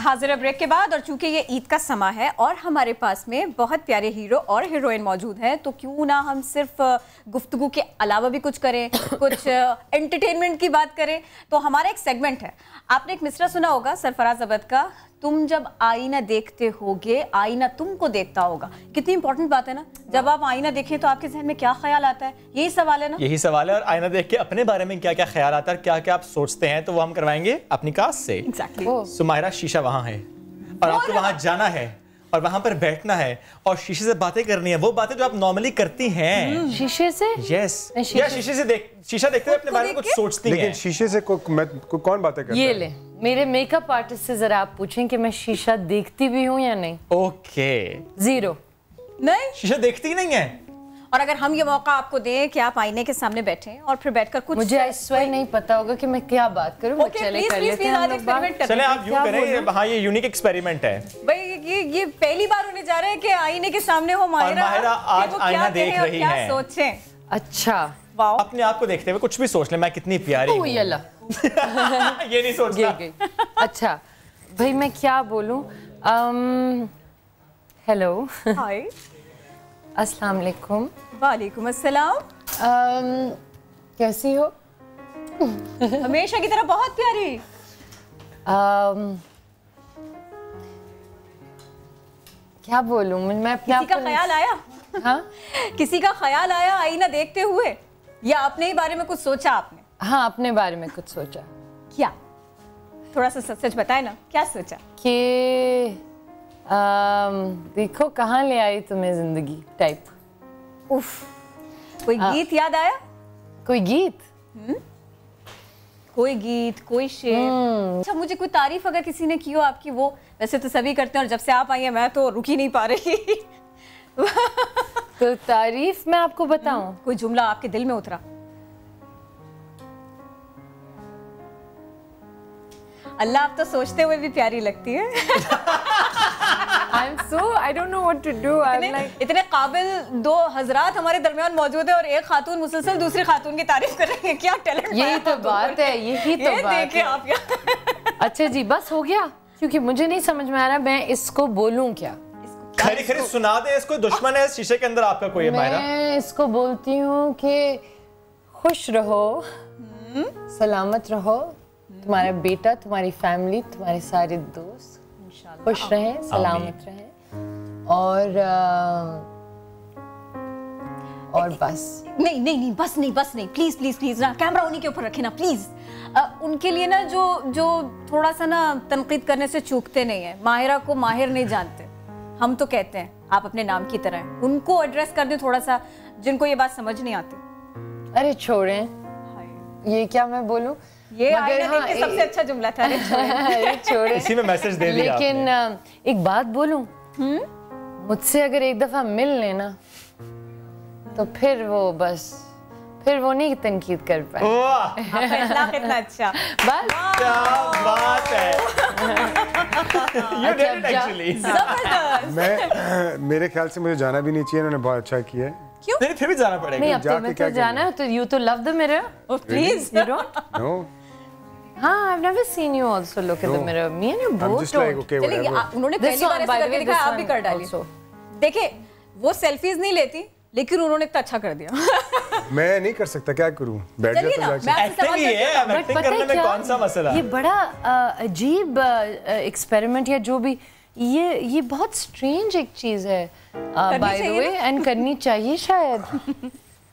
हाजिर है ब्रेक के बाद, और चूंकि ये ईद का समा है और हमारे पास में बहुत प्यारे हीरो और हीरोइन मौजूद हैं, तो क्यों ना हम सिर्फ गुफ्तगू के अलावा भी कुछ करें, कुछ एंटरटेनमेंट की बात करें। तो हमारा एक सेगमेंट है, आपने एक मिसरा सुना होगा सरफराज अबद का, तुम जब आईना देखते होगे आईना तुमको देखता होगा। कितनी इंपॉर्टेंट बात है ना, जब आप आईना देखें तो आपके जहन में क्या ख्याल आता है, यही सवाल है ना। यही सवाल है, और आईना देख के अपने बारे में क्या क्या ख्याल आता है, क्या क्या आप सोचते हैं, तो वो हम करवाएंगे अपनी कास्ट से। Exactly. सुमायरा, शीशा वहां है और आपको वहां जाना है और वहां पर बैठना है और शीशे से बातें करनी है, वो बातें जो आप नॉर्मली करती हैं। शीशे से? यस, या शीशे से शीशा देखते हुए अपने बारे में कुछ सोचती हैं। लेकिन शीशे से कौन बातें करता है? ये ले, मेरे मेकअप आर्टिस्ट से जरा आप पूछें कि मैं शीशा देखती भी हूँ या नहीं। ओके, 0। नहीं, शीशा देखती ही नहीं है। और अगर हम ये मौका आपको दें कि आप आईने के सामने बैठें और फिर बैठकर कुछ, मुझे आई स्वेयर नहीं पता होगा कि मैं क्या बात करूं। Okay, चले please, कर please, लेते please, हैं आज हम लोग बात। experiment करते चले हैं। आप यूं करें, हाँ ये यूनिक एक्सपेरिमेंट है भाई। ये पहली बार होने जा रहा है कि आईने के सामने हो माहिरा, माहिरा आज कि वो आईना क्या देख कहें और रही क्या हैं। सोचें। अच्छा, वाओ, अपने आप को देखते हुए कुछ भी सोच ले, मैं कितनी प्यारी हूँ। यल्ला ये नहीं सोचना। गई। अच्छा भाई, मैं क्या बोलूं। हेलो, हाय, अस्सलाम वालेकुम। वालेकुम अस्सलाम। कैसी हो? हमेशा की तरह बहुत प्यारी। क्या बोलूं मैं अपने किसी का ख्याल आया? हाँ किसी का ख्याल आया आईना देखते हुए, या अपने ही बारे में कुछ सोचा आपने? हाँ, अपने बारे में कुछ सोचा। क्या? थोड़ा सा सच सच बताए ना, क्या सोचा? कि देखो कहाँ ले आई तुम्हें जिंदगी टाइप। उफ, कोई गीत याद आया? कोई गीत? कोई गीत, कोई शेर? अच्छा, मुझे कोई तारीफ अगर किसी ने की हो आपकी, वो वैसे तो सभी करते हैं और जब से आप आई हैं मैं तो रुक ही नहीं पा रही। तो तारीफ मैं आपको बताऊं? कोई जुमला आपके दिल में उतरा? अल्लाह, आप तो सोचते हुए भी प्यारी लगती है। I don't know what to do. इतने काबिल दो हजरात हमारे दरमियान मौजूद है और एक खातून मुसलसल दूसरी खातून की तारीफ कर रही है। क्या टैलेंट! यही तो बात है, यही तो बात देखे है। आप यहाँ। अच्छा जी, बस हो गया, क्योंकि मुझे नहीं समझ में आ रहा मैं इसको बोलूं क्या। खरी खरी सुना दे इसको। दुश्मन है शीशे के अंदर आपका कोई है मायरा? मैं इसको बोलती हूँ कि खुश रहो, सलामत रहो, तुम्हारा बेटा, तुम्हारी फैमिली, तुम्हारे सारे दोस्त खुश रहें, सलामत रहें, और बस। नहीं, बस नहीं, प्लीज प्लीज प्लीज ना, कैमरा उन्हीं के ऊपर रखे ना प्लीज। उनके लिए ना जो थोड़ा सा ना तनकीद करने से चूकते नहीं है। माहिरा को माहिर नहीं जानते, हम तो कहते हैं आप अपने नाम की तरह हैं। उनको एड्रेस कर दें थोड़ा सा, जिनको ये बात समझ नहीं आती। अरे छोड़ें, ये क्या मैं बोलूं, ये आईना देख के सबसे अच्छा जुमला था। अरे छोड़ें, इसी में मैसेज दे दिया आपने। लेकिन एक बात बोलूं, मुझसे अगर एक दफा मिल लेना तो फिर वो नहीं तनकीद कर पाए। आपका इखलाक कितना अच्छा। बस क्या बात है। You did it actually. जबरदस्त। मेरे ख्याल से मुझे जाना भी नहीं चाहिए, उन्होंने बहुत अच्छा किया है। क्यों? नहीं, फिर भी जाना पड़ेगा। नहीं, अब तो जाके मैं क्या तो जाना है, तो you तो love the mirror. Oh, please. You don't? No, हाँ, I've never seen you also look at the No. mirror. Me and you I'm both just like don't. okay, चलिए, whatever. उन्होंने This पहली बार one, ऐसे by the करके way, दिखाया, this आप भी one कर डालिए। also. देखिए, वो सेल्फीज नहीं लेती, लेकिन उन्होंने इतना अच्छा कर दिया। मैं नहीं कर सकता, क्या करूं? बैठ चलिए जाता ना, जाके। मैं आपसे एक्टिंग सवाल ही है, अब But एक्टिंग पता करने है में क्या? कौन सा मसला? ये बड़ा अजीब एक्सपेरिमेंट या जो भी, ये बहुत स्ट्रेंज एक चीज है बाय द वे, एंड करनी चाहिए शायद।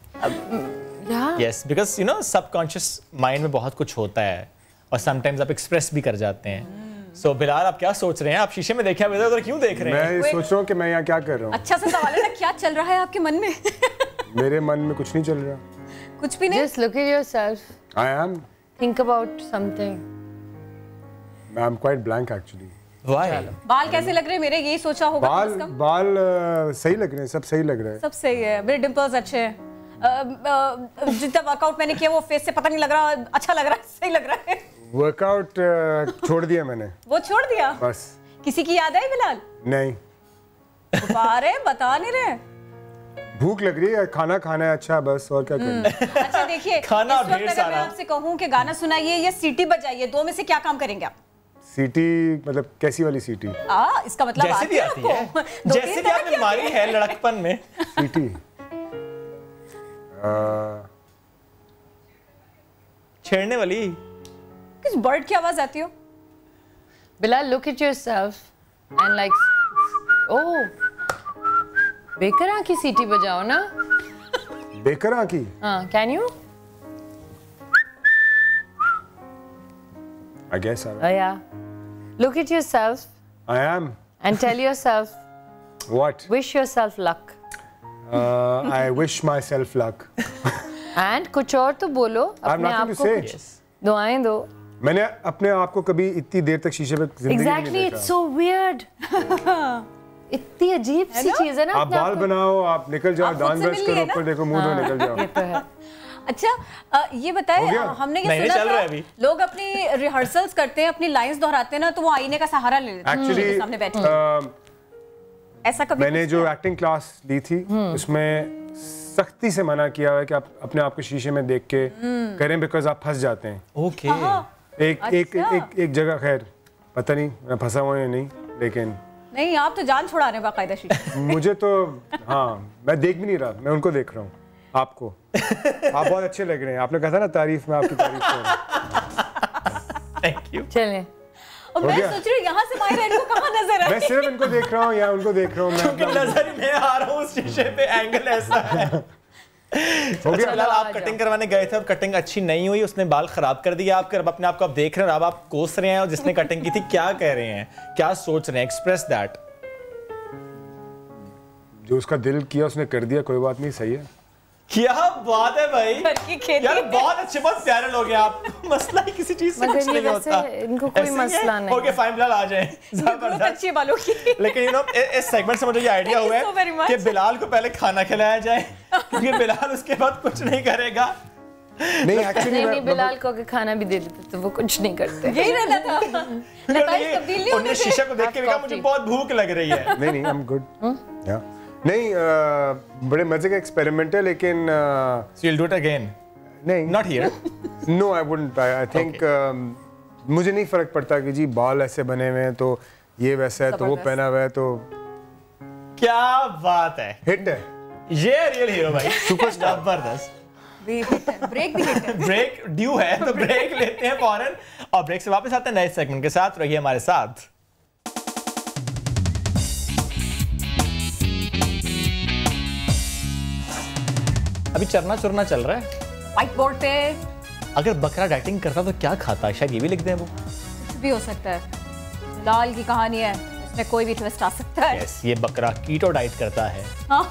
Yes, because you know subconscious mind में बहुत कुछ होता है और sometimes आप एक्सप्रेस भी कर जाते हैं। So बिलाल, आप क्या सोच रहे हैं? आप शीशे में देखे आप इधर-उधर क्यों देख रहे हैं? मैं ये सोच रहा हूँ कि मैं यहाँ क्या कर रहा हूँ। अच्छा सा सवाल है ना, क्या चल रहा है आपके मन में? मेरे मन में कुछ नहीं चल रहा। कुछ भी नहीं। Just look at yourself. I am. Think about something. I'm quite blank actually. Why? बाल कैसे लग रहे हैं मेरे? यही सोचा होगा कम से कम। बाल सही लग रहे हैं, सब सही लग रहा है। सब सही है, मेरे डिंपल्स अच्छे हैं। जितना वर्कआउट मैंने किया वो फेस से पता नहीं लग रहा, अच्छा लग रहा है, सही लग रहा है। वर्कआउट छोड़ दिया मैंने। वो छोड़ दिया? बस। किसी की याद आई बिलाल? नहीं। बारे बता नहीं रहे। भूख लग रही है, खाना खाना है, अच्छा बस, और क्या करना है। अच्छा देखिए, खाना इस वक्त ढेर अगर मैं सारा। आपसे कहूँ कि गाना सुनाइए या सीटी बजाइए, दो में से क्या काम करेंगे आप? सीटी मतलब कैसी वाली सीटी? इसका मतलब जैसे भी आती है, जैसे भी आपने मारी है लड़कपन में। सीटी छेड़ने वाली। किस बर्ड की आवाज आती हो? Bilal, look at yourself and like, oh, बेकरा की सीटी बजाओ ना। बेकरा की? हाँ, can you? I guess I am. Oh yeah. Look at yourself I am. and tell yourself, What? wish yourself luck. I wish myself luck. And कुछ और तो बोलो, I have अपने आप nothing to को say. कुछ दुआएं दो। मैंने अपने आप को कभी इतनी देर तक शीशे में जिंदगी में Exactly, नहीं it's देखा। so weird. इतनी अजीब सी चीज है ना आप अपने बाल आप को। बनाओ, आप निकल जाओ, आप खुद दांत से ब्रश मिल लिए करो, ना? ऊपर देखो, मुंह धो, निकल जाओ। ये तो है। अच्छा ये बताए हो गया? हमने नहीं, ये सुना चल रहा है था अभी। लोग अपनी रिहर्सल्स करते हैं, अपनी लाइंस दोहराते हैं ना, तो वो आईने का सहारा ले लेते हैं एक्चुअली सामने बैठ के। ऐसा कभी मैंने कुछ जो किया? एक्टिंग क्लास ली थी उसमें सख्ती से मना किया हुआ है कि आप अपने आप को शीशे में देख के करें, बिकॉज आप फंस जाते हैं। ओके। एक जगह, खैर पता नहीं मैं फंसा हुआ या नहीं, लेकिन नहीं, आप तो जान छुड़ा रहे हैं बाकायदा शीशे। मुझे तो हाँ, मैं देख भी नहीं रहा, मैं उनको देख रहा हूँ। आपको आप बहुत अच्छे लग रहे हैं। आपने कहा था ना तारीफ में, आपकी तारीफ कर रहा हूँ। Thank you. चलें। और मैं गया? सोच रही हूँ यहाँ से माहिरा इनको कहाँ नजर मैं आए। सिर्फ इनको देख रहा हूँ या उनको देख रहा हूँ मैं क्योंकि अपना- नजर मैं आ रहा हूँ उस शीशे पे, एंगल ऐसा है। हो अच्छा गया? बिलाल, आप कटिंग करवाने गए थे और कटिंग अच्छी नहीं हुई, उसने बाल खराब कर दिया आपके, अब अपने आप को आप देख रहे हैं और अब आप कोस रहे हैं, और जिसने कटिंग की थी क्या कह रहे हैं, क्या सोच रहे हैं? Express that. जो उसका दिल किया उसने कर दिया, कोई बात नहीं, सही है। क्या बात है भाई, घर की खेती यार बहुत अच्छे, बहुत प्यारे लोग हैं आप। मसला ही किसी चीज से मगर कुछ ये नहीं वैसे होता। इनको कोई ऐसे ही है? मसला नहीं ओके है। फाइन बिलाल, आ जाएं। ग्रोथ जबरदस्त। अच्छी है बालों की। लेकिन यू नो इस सेगमेंट से मुझे ये आइडिया Thank हुआ you so very है much. कि बिलाल को पहले खाना खिलाया जाए, क्योंकि बिलाल उसके बाद कुछ नहीं करेगा। नहीं एक्चुअली नहीं, बिलाल को अगर खाना भी दे देते तो वो कुछ नहीं करते। यही रहना था। नताइज तब्दील नहीं उन्हें होते शीशे को देख के भी कहा मुझे बहुत भूख लग रही है। नहीं आई एम गुड। नहीं बड़े मजे का एक्सपेरिमेंट है, लेकिन So you'll do it again? नहीं, Not here. No I wouldn't. I think मुझे नहीं फर्क पड़ता कि जी बाल ऐसे बने हुए हैं तो ये वैसा है, तो वो जबरदस्त। पहना हुआ है तो क्या बात है, हिट है। ये रियल हीरो भाई, सुपरस्टार। जबरदस्त। ब्रेक भी हिट है। ब्रेक ड्यू है तो ब्रेक लेते हैं फौरन, और ब्रेक से वापस आते हैं नए सेगमेंट के साथ। रहिए हमारे साथ। अभी चरना चुरना चल रहा है। व्हाइट बोर्ड पे अगर बकरा डाइटिंग करता तो क्या खाता, शायद ये भी लिख दें वो। कुछ भी हो सकता है। लाल की कहानी है, इसमें कोई भी ट्विस्ट आ सकता है। यस, ये बकरा कीटो डाइट करता है। हाँ।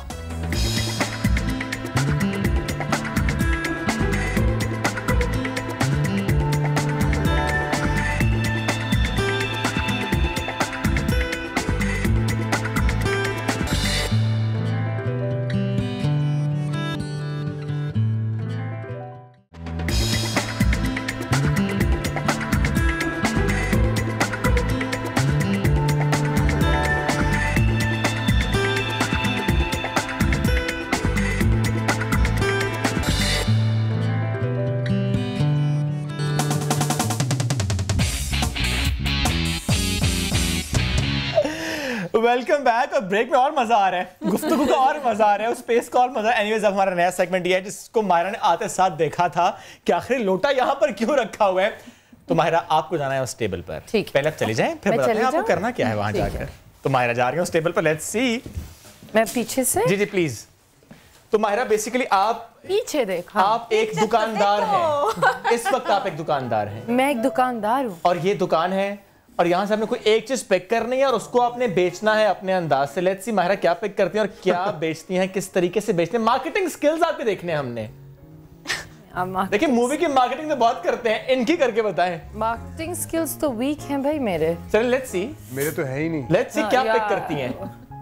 Welcome back. और ब्रेक में और मजा आ रहा है, गुफ्तगू का और मजा आ रहा है, उस स्पेस का और मजा। एनीवेज, अब हमारा नया सेगमेंट ये है जिसको माहिरा ने आते साथ देखा था कि आखिर लोटा यहाँ पर क्यों रखा हुआ है। तो माहिरा, आपको जाना है उस टेबल पर। ठीक। पहले आप चली जाएं, फिर मैं बताते चली हैं आपको जाऊं? करना क्या है वहां ठीक है। जाकर। तो माहिरा जा रही है उस टेबल पर, लेट्स सी। मैं पीछे से जी जी प्लीज। तो माहिरा बेसिकली आप पीछे देखा। आप एक दुकानदार हैं। इस वक्त आप एक दुकानदार हैं मैं एक दुकानदार हूँ। और ये दुकान है, और यहाँ से आपने कोई एक चीज पिक करनी है और उसको आपने बेचना है अपने अंदाज से। लेट्स सी माहिरा क्या पिक करती हैं और क्या बेचती हैं, किस तरीके से बेचते हैं। मार्केटिंग स्किल्स आपके देखने हैं हमने। देखिए, मूवी की मार्केटिंग तो बहुत करते हैं, इनकी करके बताएं। मार्केटिंग स्किल्स तो वीक हैं भाई मेरे। चलिए लेट्स सी। मेरे तो है ही नहीं। लेट्स सी क्या हाँ, पिक यार। करती हैं।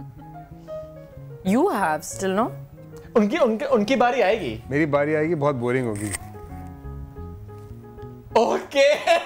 You have still no. उनकी बारी आएगी। मेरी बारी आएगी, बहुत बोरिंग होगी। Okay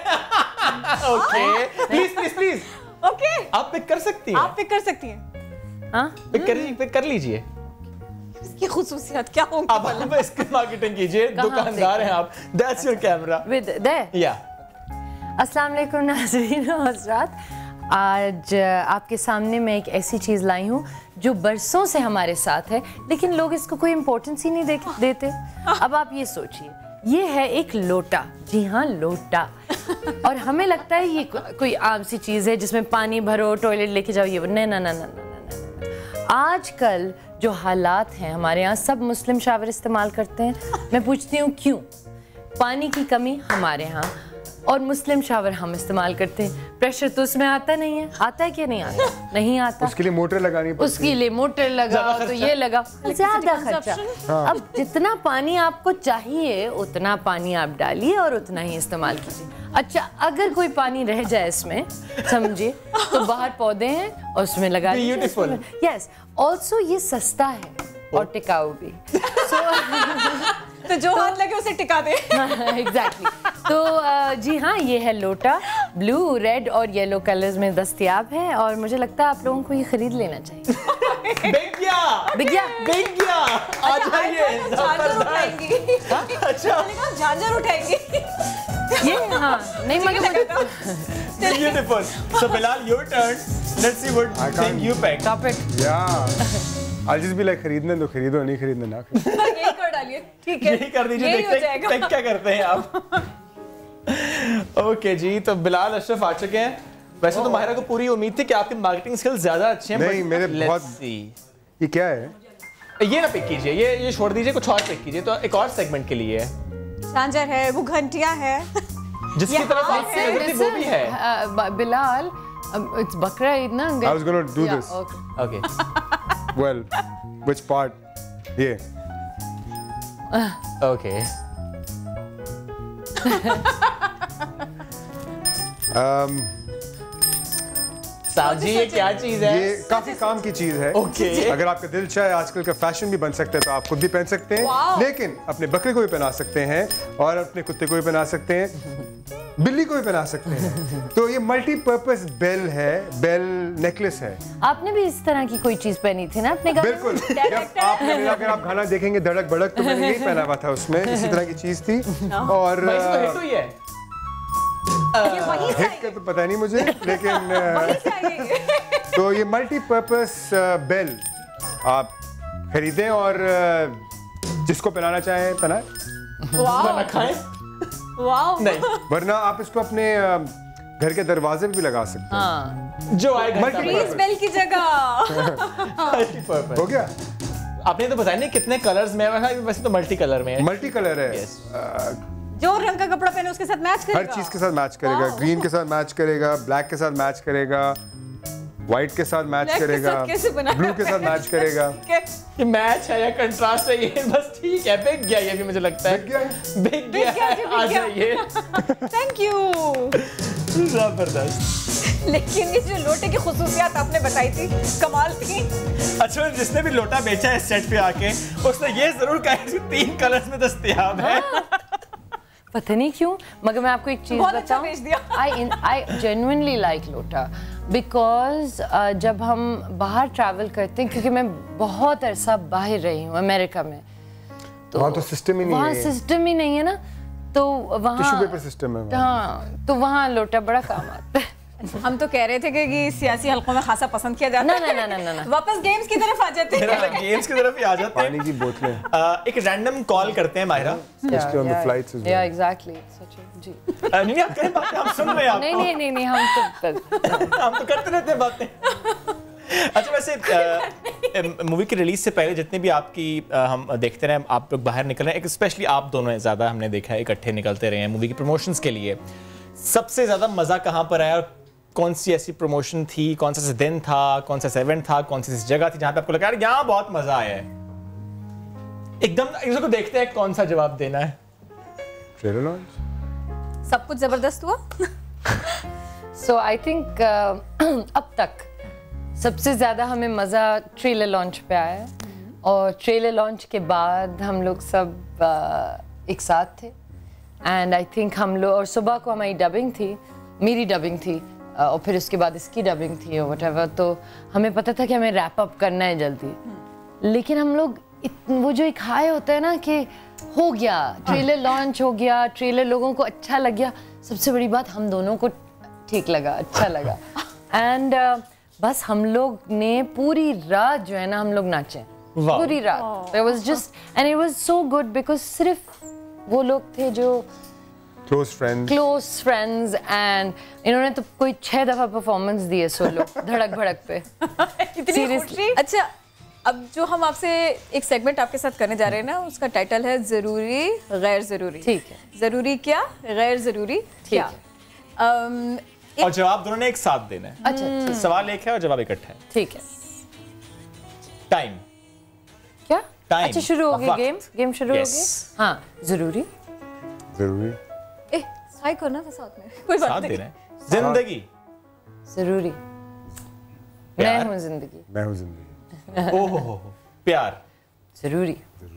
okay, please please please, okay, आप पिक कर सकती हैं। आप पिक कर सकती हैं। हाँ, पिक कर लीजिए। इसकी खुसूसियत क्या होंगी? अब आप इसकी मार्केटिंग कीजिए। दुकानदार हैं आप। That's your camera. With there. या अस्सलाम वालेकुम नाज़रीन और हज़रात, आज आपके सामने मैं एक ऐसी चीज़ लाई हूँ जो बरसों से हमारे साथ है, लेकिन लोग इसको कोई इम्पोर्टेंस ही नहीं देते। अब आप ये सोचिए, ये है एक लोटा, जी हाँ लोटा। और हमें लगता है ये कोई आम सी चीज़ है जिसमें पानी भरो, टॉयलेट लेके जाओ, ये नहीं ना ना ना ना। आजकल जो हालात हैं हमारे यहाँ, सब मुस्लिम शावर इस्तेमाल करते हैं। मैं पूछती हूँ क्यों? पानी की कमी हमारे यहाँ और मुस्लिम शावर हम इस्तेमाल करते हैं। प्रेशर तो उसमें आता नहीं है, आता है कि नहीं आता? नहीं आता। उसके लिए मोटर लगानी पड़ती है। उसके लिए मोटर लगाओ तो ये लगाओ, ज्यादा खर्चा। अब जितना पानी आपको चाहिए उतना पानी आप डालिए और उतना ही इस्तेमाल कीजिए। अच्छा, अगर कोई पानी रह जाए इसमें, समझिए, तो बाहर पौधे हैं और उसमें लगा दीजिए। यस, ऑल्सो ये सस्ता है और टिकाऊ भी। तो जो हाथ लगे उसे टिका दे। एग्जैक्टली। तो जी हाँ, ये है लोटा, ब्लू, रेड और येलो कलर्स में दस्तयाब है और मुझे लगता है आप लोगों को ये खरीद लेना चाहिए। बिक गया। आ जाइए। अच्छा, झांझर उठाएंगी। ये हाँ, नहीं मगर beautiful. So Bilal, your turn. Let's see what thing you pick. Stop it. Yeah. I'll just be like खरीदने दो खरीदो, नहीं खरीदने ना खरीदो। यही कर डालिए, ठीक है। यही कर दीजिए, देखते हैं क्या करते हैं आप। ओके जी, तो बिलाल अशरफ आ चुके हैं। वैसे तो माहिरा को पूरी उम्मीद थी कि आपके मार्केटिंग स्किल्स ज्यादा अच्छे हैं। नहीं, मेरे बहुत। ये क्या है? ये ना पिक कीजिए, ये छोड़ दीजिए, कुछ और पिक कीजिए। तो एक और सेगमेंट के लिए झांझर है, वो घंटियां है, जिसकी तरफ आपकी नजर थी वो भी है। बिलाल, it's बकरा ईद ना। I was gonna do this. Okay. Well, which part? ये. Okay. साहब जी, ये क्या चीज है? ये काफी काम की चीज है। Okay. अगर आपका दिल चाहे, आजकल का फैशन भी बन सकता है तो आप खुद भी पहन सकते हैं, लेकिन अपने बकरे को भी पहना सकते हैं और अपने कुत्ते को भी पहना सकते हैं, बिल्ली को भी पहना सकते हैं। तो ये मल्टीपर्पज बेल है, बेल नेकलेस है। आपने भी इस तरह की कोई चीज पहनी थी ना अपने घर? बिल्कुल। जब आपने मेरा, अगर आप गाना देखेंगे धड़क भड़क, तो मैंने यही पहना हुआ था, उसमें इसी तरह की चीज थी। और हिट हुई है। हिट का तो पता नहीं मुझे, लेकिन तो ये मल्टीपर्पज बेल आप खरीदें और जिसको पहनाना चाहें पहनाएं। खाएं? वाओ। नहीं, वरना आप इसको अपने घर के दरवाजे पे भी लगा सकते हैं। हाँ। जो आएगा प्लीज बेल की जगह। मल्टीपर्पज हो गया। आपने तो बताया नहीं कितने कलर्स में है। वैसे तो मल्टी कलर में है। मल्टी कलर है। जो रंग का कपड़ा पहने उसके साथ मैच करेगा। हर चीज के साथ मैच करेगा। ग्रीन के साथ मैच करेगा, ब्लैक के साथ मैच करेगा, व्हाइट के साथ मैच करेगा, ब्लू के साथ मैच करेगा। ये मैच है या कंट्रास्ट है, ये बस ठीक है। बिक गया ये भी, मुझे लगता है बिक गया। आ जाइए। Thank you. जबरदस्त। लेकिन ये जो लोटे की खुसूसियात आपने बताई थी, कमाल थी। अच्छा, जिसने भी लोटा बेचा है सेट पे आके, उसने ये जरूर कहा कि 3 कलर्स में दस्तयाब है। पता नहीं क्यों, मगर मैं आपको एक चीज बताऊं, आई जेन्युइनली लाइक लोटा बिकॉज जब हम बाहर ट्रैवल करते हैं, क्योंकि मैं बहुत अरसा बाहर रही हूँ अमेरिका में, तो वहाँ तो सिस्टम ही नहीं है। वहाँ सिस्टम ही नहीं है ना, तो वहाँ टिश्यू पेपर सिस्टम है। हाँ, तो वहाँ लोटा बड़ा काम आता है। हम तो कह रहे थे कि सियासी हलकों में खासा पसंद किया जाता है। ना। वापस गेम्स की तरफ आ जाते हैं। गेम्स की तरफ ही आ जाते हैं। पानी की बोतलें। एक रैंडम कॉल करते हैं माहिरा। Yeah, exactly. जी। नहीं, आप करें बातें, हम सुन रहे हैं आपको। नहीं, हम तो करते रहते हैं बातें। अच्छा, वैसे मूवी की रिलीज से पहले जितने भी आपकी हम देखते रहे, आप लोग बाहर निकल रहे हैं, स्पेशली आप दोनों ज़्यादा हमने देखा है इकट्ठे निकलते रहे हैं मूवी की प्रमोशंस के लिए। सबसे ज़्यादा मज़ा कहाँ पर आया और कौन सी ऐसी प्रमोशन थी, कौन सा दिन था, कौन सा इवेंट था, कौन सी जगह थी जहाँ पे आपको लगा यार यहाँ बहुत मज़ा आया है? एकदम एक को देखते हैं कौन सा जवाब देना है। ट्रेलर लॉन्च सब कुछ जबरदस्त हुआ। सो आई थिंक अब तक सबसे ज़्यादा हमें मज़ा ट्रेलर लॉन्च पे आया है, और ट्रेलर लॉन्च के बाद हम लोग सब एक साथ थे, एंड आई थिंक हम लोग, और सुबह को हमारी डबिंग थी, मेरी डबिंग थी, और फिर उसके बाद इसकी डबिंग थी और व्हाटएवर, तो हमें पता था कि हमें रैप अप करना है जल्दी, लेकिन हम लोग वो जो एक हाई होता है ना कि हो गया ट्रेलर लॉन्च हो गया, ट्रेलर लोगों को अच्छा लग गया, सबसे बड़ी बात हम दोनों को ठीक लगा, अच्छा लगा। एंड बस हम लोग ने पूरी रात जो है ना हम लोग नाचे, पूरी रात। It was just and it was so good because सिर्फ वो लोग थे जो close friends and इन्होंने तो कोई 6 दफा परफॉर्मेंस दी है सोलो धड़क भड़क पे। Seriously? अच्छा, अब जो हम आपसे एक सेगमेंट आपके साथ करने जा रहे हैं ना, उसका टाइटल है जरूरी गैर जरूरी। ठीक है। जरूरी क्या, गैर जरूरी क्या। और जवाब दोनों ने एक साथ देना है। अच्छा, सवाल एक है और जवाब इकट्ठा है। ठीक है। टाइम। क्या? टाइम। अच्छा, शुरू हो गई गेम शुरू हो गई। हाँ, जरूरी सही करना था साथ में, कोई बात नहीं। जिंदगी। जरूरी। मैं हूँ जिंदगी। ओहो, प्यार। जरूरी।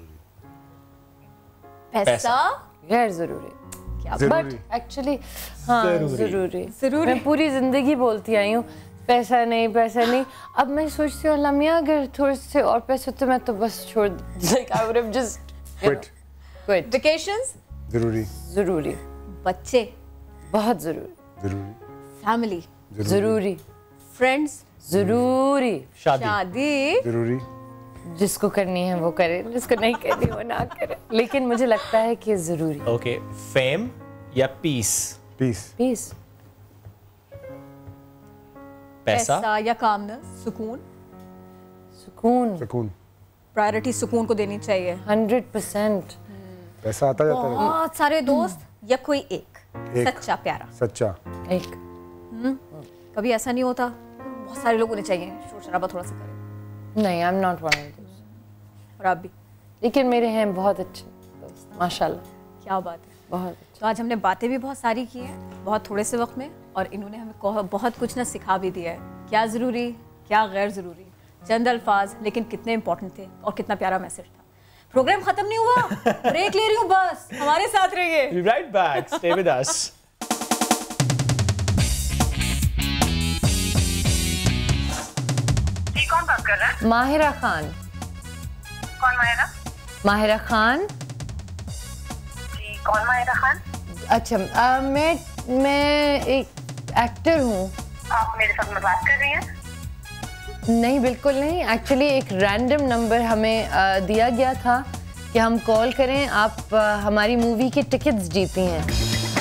पैसा गैर जरूरी। बट एक्चुअली हाँ जरूरी। मैं पूरी जिंदगी बोलती आई हूँ पैसा नहीं। अब मैं सोचती हूँ लम्या अगर थोड़े से और पैसे होते मैं तो बस छोड़ like I would have just quit. Vacations जरूरी। बच्चे बहुत जरूरी। फैमिली जरूरी। फ्रेंड्स जरूरी। शादी जरूरी। जिसको करनी है वो करे, जिसको नहीं करनी वो ना करे, लेकिन मुझे लगता है कि जरूरी। ओके, फेम या पीस? पीस। पैसा या कामनेस, सुकून। प्रायोरिटी सुकून को देनी चाहिए। 100%। पैसा आता जाता है। बहुत सारे दोस्त या कोई एक सच्चा प्यारा। सच्चा एक। कभी ऐसा नहीं होता बहुत सारे लोग होने चाहिए, शोर शराबा थोड़ा सा करें। नहीं, I am not one of those. और आप भी? लेकिन मेरे हैं बहुत अच्छे दोस्त, माशाल्लाह। क्या बात है, बहुत अच्छे। तो आज हमने बातें भी बहुत सारी की हैं बहुत थोड़े से वक्त में, और इन्होंने हमें बहुत कुछ ना सिखा भी दिया है, क्या ज़रूरी क्या गैर ज़रूरी। चंद अल्फाज लेकिन कितने इंपॉर्टेंट थे और कितना प्यारा मैसेज था। प्रोग्राम खत्म नहीं हुआ, ब्रेक ले रही हूँ बस, हमारे साथ रहिए। Right back, stay with us. कौन बात कर रहा है? माहिरा खान। कौन माहिरा? माहिरा खान। जी, कौन माहिरा खान? अच्छा, मैं एक एक्टर हूँ। आप मेरे साथ में बात कर रही हैं? नहीं, बिल्कुल नहीं। एक्चुअली एक रैंडम नंबर हमें दिया गया था कि हम कॉल करें, आप हमारी मूवी की टिकट्स जीती हैं।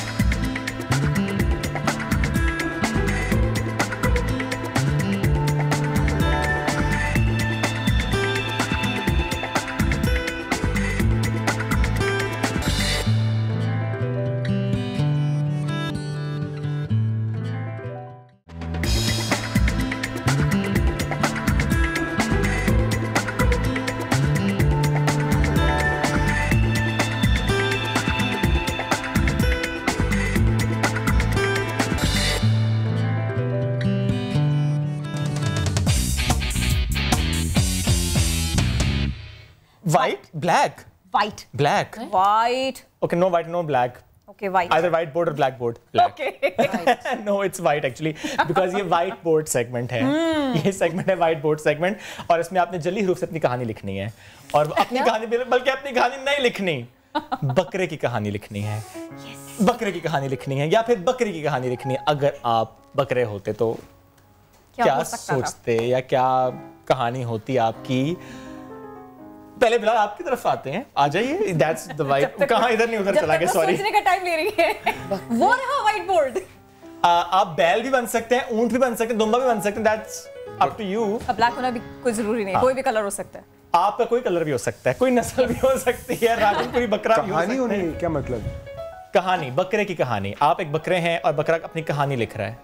White, black. White. Black. White. Okay, no white, no black. Okay, white. Either whiteboard or blackboard. Black. Okay. No, it's white actually because ये whiteboard segment है. ये segment है whiteboard segment और इसमें आपने जली हरूफ से अपनी कहानी लिखनी है और अपनी कहानी बल्कि अपनी कहानी नहीं लिखनी, बकरे की कहानी लिखनी है. बकरे की कहानी लिखनी है या फिर बकरी की कहानी लिखनी है. अगर आप बकरे होते तो क्या सोचते या क्या कहानी होती आपकी? पहले बिलाल आपकी तरफ आते हैं, आ जाइए. That's the white. कहाँ इधर नहीं उधर चला गया, सॉरी. सोचने का टाइम ले रही है. वो रहा व्हाइट बोर्ड. आप बैल भी बन सकते हैं, ऊंट भी बन सकते हैं, दुम्बा भी बन सकते हैं. That's up to you. Black होना भी कोई जरूरी नहीं, कोई भी कलर हो सकता है. आपका कोई कलर भी हो सकता है, कोई नस्ल भी हो सकती है, राजनपुरी बकरा भी हो सकता है. कहानी होनी क्या मतलब? कहानी, बकरे की कहानी. आप एक बकरे हैं और बकरा अपनी कहानी लिख रहा है.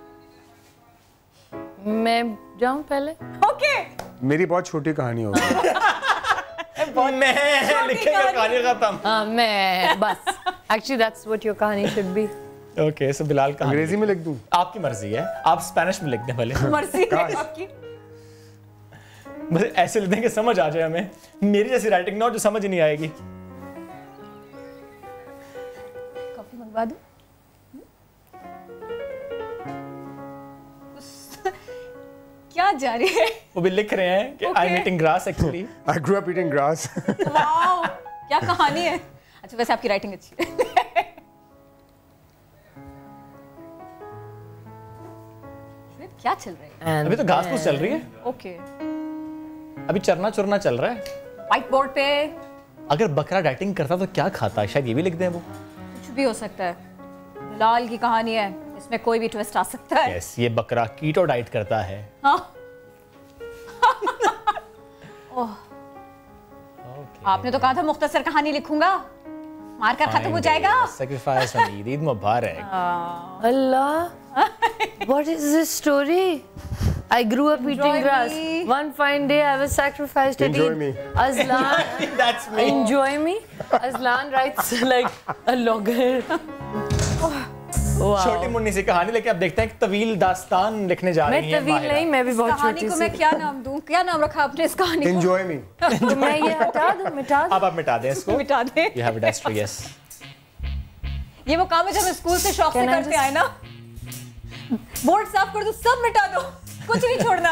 मैं जाऊं पहले? ओके. मेरी बहुत छोटी कहानी होगी. मैं लिखेगा कहानी खत्म. हाँ, मैं बस. Actually, that's what your कहानी should be. Okay, so Bilal कहानी अंग्रेजी में लिख दूं? आपकी मर्जी है. आप स्पेनिश में लिख दें भले. मर्जी है आपकी. बस ऐसे लिख दें कि समझ आ जाए हमें. मेरी जैसी राइटिंग ना हो जो समझ ही नहीं आएगी. कॉफी मंगवा दूं? क्या जा रही है? वो भी लिख रहे हैं कि I'm eating grass actually. I grew up eating grass. Wow, क्या कहानी है. अच्छा, वैसे आपकी राइटिंग अच्छी है. क्या चल रहा है? अभी तो घास फूस चल रही है, ओके। अभी चरना चुरना चल रहा है। व्हाइट बोर्ड पे अगर बकरा डाइटिंग करता तो क्या खाता है, शायद ये भी लिख दें वो। कुछ भी हो सकता है, लाल की कहानी है, इसमें कोई भी ट्विस्ट आ सकता है। यस, ये बकरा कीटो डाइट करता है। हाँ। ओह, आपने तो कहा था मुख्तसर कहानी लिखूंगा, मारकर खत्म हो जाएगा। Sacrifice on Eid, Eid Mubarak. Allah, what is this story? I grew up eating grass. me. One fine day, I was sacrificed at Enjoy Eid. me. Aslan, That's me. enjoy me. Aslan writes like a logger. Wow. छोटी मुन्नी सी कहानी, लेकिन अब देखते हैं कि तवील दास्तान लिखने जा मैं रही हैं तवील माहिरा। नहीं, मैं भी बहुत कहानी छोटी को सी। मैं क्या नाम दूं? क्या नाम रखा आपने इस कहानी को? Enjoy me. तो मैं ये हटा दूं, मिटा दूं। अब आप मिटा दें इसको। मिटा दे। You have a destiny, yes. ये वो काम है जो हम स्कूल से शौक से Can I करते just- आए ना। बोर्ड साफ कर दो, सब मिटा दो, कुछ नहीं छोड़ना।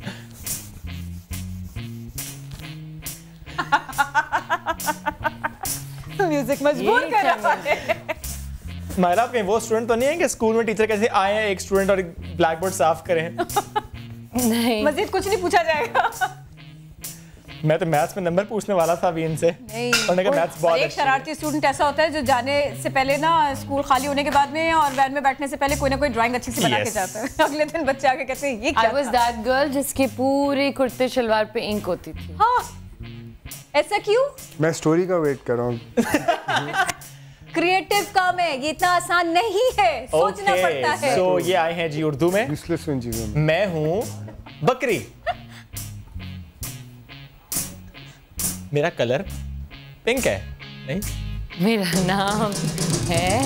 म्यूजिक मजबूर ये कर क्या रहा है। माहिरा, आप कहीं वो स्टूडेंट तो नहीं है कि स्कूल में टीचर कैसे आए हैं, एक स्टूडेंट और ब्लैक बोर्ड साफ करें? नहीं, मजीद कुछ नहीं पूछा जाएगा। मैं तो मैथ्स में नंबर पूछने वाला था अभी इनसे। नहीं, उन्होंने कहा मैथ्स और बहुत एक अच्छी है। शरारती स्टूडेंट ऐसा होता है जो जाने से पहले ना, स्कूल खाली होने के बाद में और वैन में बैठने से पहले कोई ना कोई ड्राइंग अच्छी सी बना के Yes. जाता है। अगले दिन बच्चे आके कहते हैं ये I क्या was था? that girl जिसके पूरे कुर्ते शलवार पे इंक होती थी। हाँ, ऐसा क्यों? मैं स्टोरी का वेट कर रहा हूँ। क्रिएटिव काम है, ये इतना आसान नहीं है, सोचना पड़ता है। तो ये आए हैं जी उर्दू में। यूजलेस इन चीजों में। मैं हूँ बकरी, मेरा कलर पिंक है। नहीं, मेरा नाम है,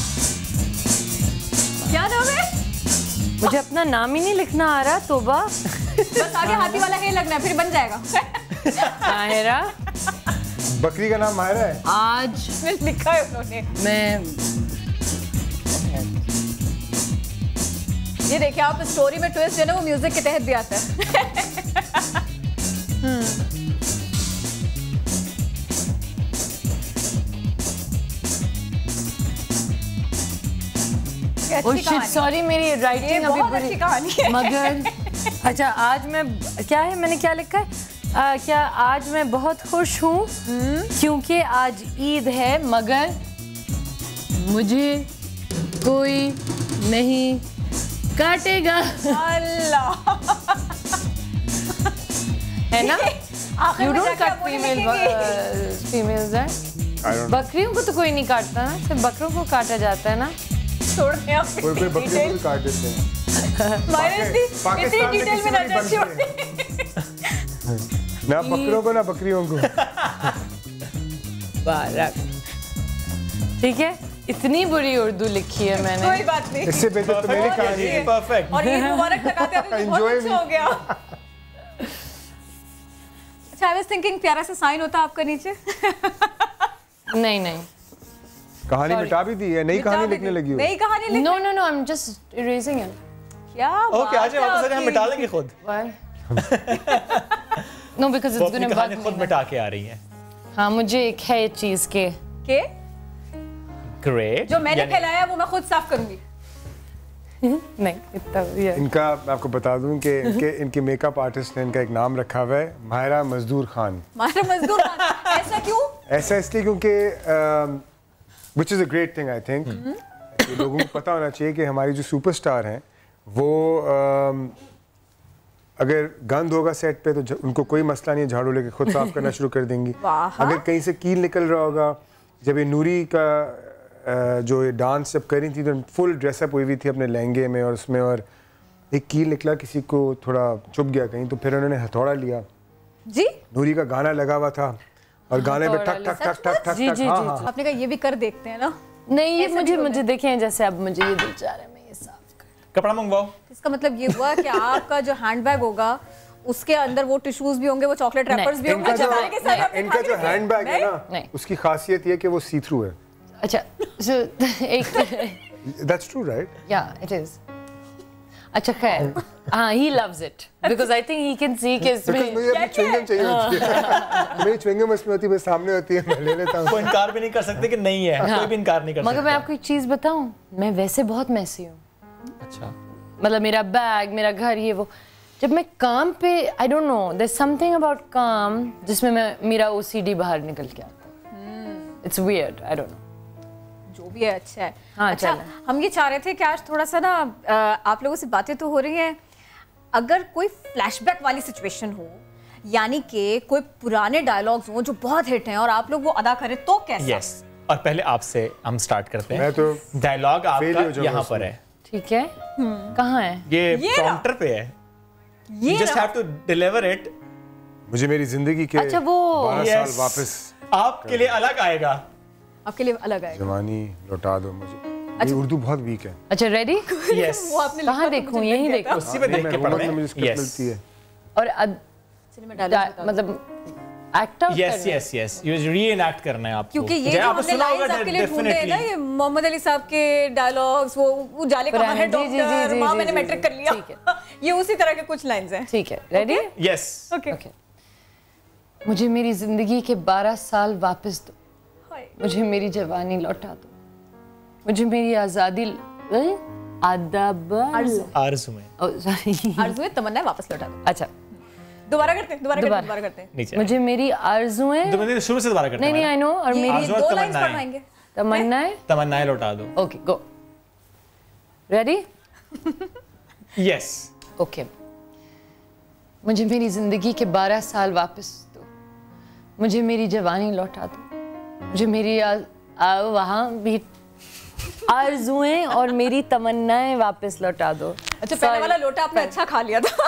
क्या नाम है? मुझे अपना नाम ही नहीं लिखना आ रहा, तोबा। बस आगे हाथी वाला हे लगना है, फिर बन जाएगा। माहिरा, बकरी का नाम माहिरा है। आज लिखा है उन्होंने। मैं ये देखिए आप, स्टोरी में ट्विस्ट जो है ना वो म्यूजिक के तहत भी आता है। ये अच्छी ओह शिट, कहानी है। सॉरी, मेरी ये राइटिंग अभी बहुत अच्छी कहानी है। मगर अच्छा, आज मैं क्या है, मैंने क्या लिखा है? क्या आज मैं बहुत खुश हूँ क्योंकि आज ईद है, मगर मुझे कोई नहीं काटेगा। अल्लाह, है ना? आखिर You में don't जाके cut आप मुझे लिखेंगी। females है? I don't know. बकरियों को तो कोई नहीं काटता ना, सिर्फ बकरों को काटा जाता है ना। छोड़ दें आप कोई कोई इतनी बकरी को डिटेल। भी काट देते हैं। मायरा इतनी पाकिस्तान में डिटेल किसी में को ना नहीं जाए। ना बकरों को ना बकरियों को। बारक, ठीक है, इतनी बुरी उर्दू लिखी है मैंने। कोई बात नहीं। इससे बेहतर तो मेरी कहानी है। परफेक्ट। और ईद मुबारक लगाते हैं तो बहुत Enjoy अच्छा me. हो गया। अच्छा, आई वाज थिंकिंग प्यारा सा साइन होता आपका नीचे। नहीं नहीं, कहानी मिटा भी दी है, नई कहानी लिखने लगी हो। नई कहानी लिख। No no no, I am just erasing it. क्या ओके, आ जाए वापस, आ जाए, हम मिटा लेंगे खुद। Why? No, because वो it's अपनी gonna कहानी bug खुद me. मिटा के आ रही हैं। हाँ, मुझे एक है चीज के के ग्रेट। जो मैंने फैलाया वो मैं खुद साफ करूंगी। नहीं इतना ये इनका मैं आपको बता दूं कि इनके मेकअप आर्टिस्ट ने इनका एक नाम रखा हुआ है, माहिरा मजदूर खान। मारा मजदूर खान। ऐसा क्यों? ऐसा इसलिए क्योंकि which is a great thing I think, लोगों को पता होना चाहिए कि हमारी जो सुपरस्टार हैं वो अगर गंद होगा सेट पे तो उनको कोई मसला नहीं है, झाड़ू लेके खुद साफ करना शुरू कर देंगी। वाह। अगर कहीं से कील निकल रहा होगा, जब ये नूरी का जो ये डांस जब करी थी तो फुल ड्रेसअप हुई हुई थी अपने लहंगे में और उसमें, और एक कील निकला, किसी को थोड़ा चुभ गया कहीं, तो फिर उन्होंने हथौड़ा लिया। जी नूरी का गाना लगा हुआ था और गाने में ठक ठक ठक ठक ठक जी, ठक, जी, हाँ जी, हाँ आपने कहा ये भी कर देखते हैं ना। नहीं, ये ऐसा मुझे भी मुझे देखें, जैसे अब मुझे ये दिल चाह रहा है मैं ये साफ कर। कपड़ा मंगवाओ। इसका मतलब ये हुआ कि आपका जो हैंडबैग होगा उसके अंदर वो टिश्यूज भी होंगे, वो चॉकलेट नहीं, रैपर्स भी होंगे। इनका जो सारे के सारे आपने इनका खा जो लिए थे। हैंडबैग है नहीं। ना, उसकी खासियत ये कि वो सी थ्रू है। अच्छा, so, एक दैट्स ट्रू राइट? या इट इज। अच्छा खैर, हाँ, he loves it because I think he can see कि बिकॉज़ इसमें मुझे अपनी च्युइंगम चाहिए होती है। मेरी च्युइंगम इसमें होती है, मेरे सामने होती है, मैं ले लेता हूँ। वो इनकार भी नहीं कर सकते कि नहीं है, कोई भी इनकार नहीं कर मगर मैं सकता। आपको एक चीज बताऊं, मैं वैसे बहुत मैसी हूँ। अच्छा, मतलब मेरा बैग, मेरा घर, ये वो। जब मैं काम पे, I don't know, there is something about काम जिसमें मेरा OCD बाहर निकल के आता है। It's weird, I don't know. जो भी है अच्छा है। हाँ, अच्छा, हम ये चाह रहे थे कि आज थोड़ा सा ना आप लोगों से बातें तो हो रही हैं, अगर कोई फ्लैशबैक वाली सिचुएशन हो, यानी कि कोई पुराने डायलॉग्स हो जो बहुत हिट हैं और आप लोग वो अदा करें, तो कैसा? यस, और पहले आपसे हम स्टार्ट करते हैं। मैं तो डायलॉग आपका यहाँ पर है। ठीक है, कहाँ है? ये ये प्रॉम्प्टर पे है। ये You just have to deliver it। मुझे मेरी जिंदगी के अच्छा, वो 12 Yes। साल वापस आपके लिए अलग आएगा। आपके लिए अलग आएगा। जवानी लौटा दो मुझे। मेरी उर्दू बहुत वीक है। अच्छा, रेडी? यस, वो आपने कहाँ देखूं? यहीं देखूं? उसी पे देख के हुकूमत पढ़ना में मुझे है। स्क्रिप्ट यस मिलती है। और चलिए मैं डायलॉग बता दूं। मतलब act out yes yes yes, ये रीएनैक्ट करना है आपको। क्योंकि ये जय, जो आपने हमने सुना लाइंस होगा आपके लिए ढूंढे हैं ना, definitely। ये मोहम्मद अली साहब के डायलॉग्स, वो उजाले कहाँ है डॉक्टर, माँ मैंने मैट्रिक कर लिया, ठीक है। ये उसी तरह के कुछ लाइंस हैं। ठीक है, रेडी? Yes, okay. ओके। मुझे मेरी जिंदगी के 12 साल वापस दो, मुझे मेरी जवानी लौटा दो, मुझे मेरी आजादी आरज़ू में। आरज़ुएं तमन्ना वापस लौटा दो। अच्छा, दोबारा करते हैं। नीचे मुझे मेरी आरज़ुएं, शुरू से दोबारा करते हैं। नहीं आई नो, और ये मेरी आरज़ू और दो लाइंस तमन्नाएं। पढ़वाएंगे। तमन्नाएं। तमन्नाएं लौटा दो। Okay, go. Ready? Yes. Okay. मुझे मेरी जिंदगी के 12 साल वापस दो, मुझे मेरी जवानी लौटा दो, मुझे मेरी वहाँ भी आरज़ुएं और मेरी तमन्नाएं वापस लौटा दो। अच्छा, पहले वाला लोटा आपने अच्छा खा लिया था।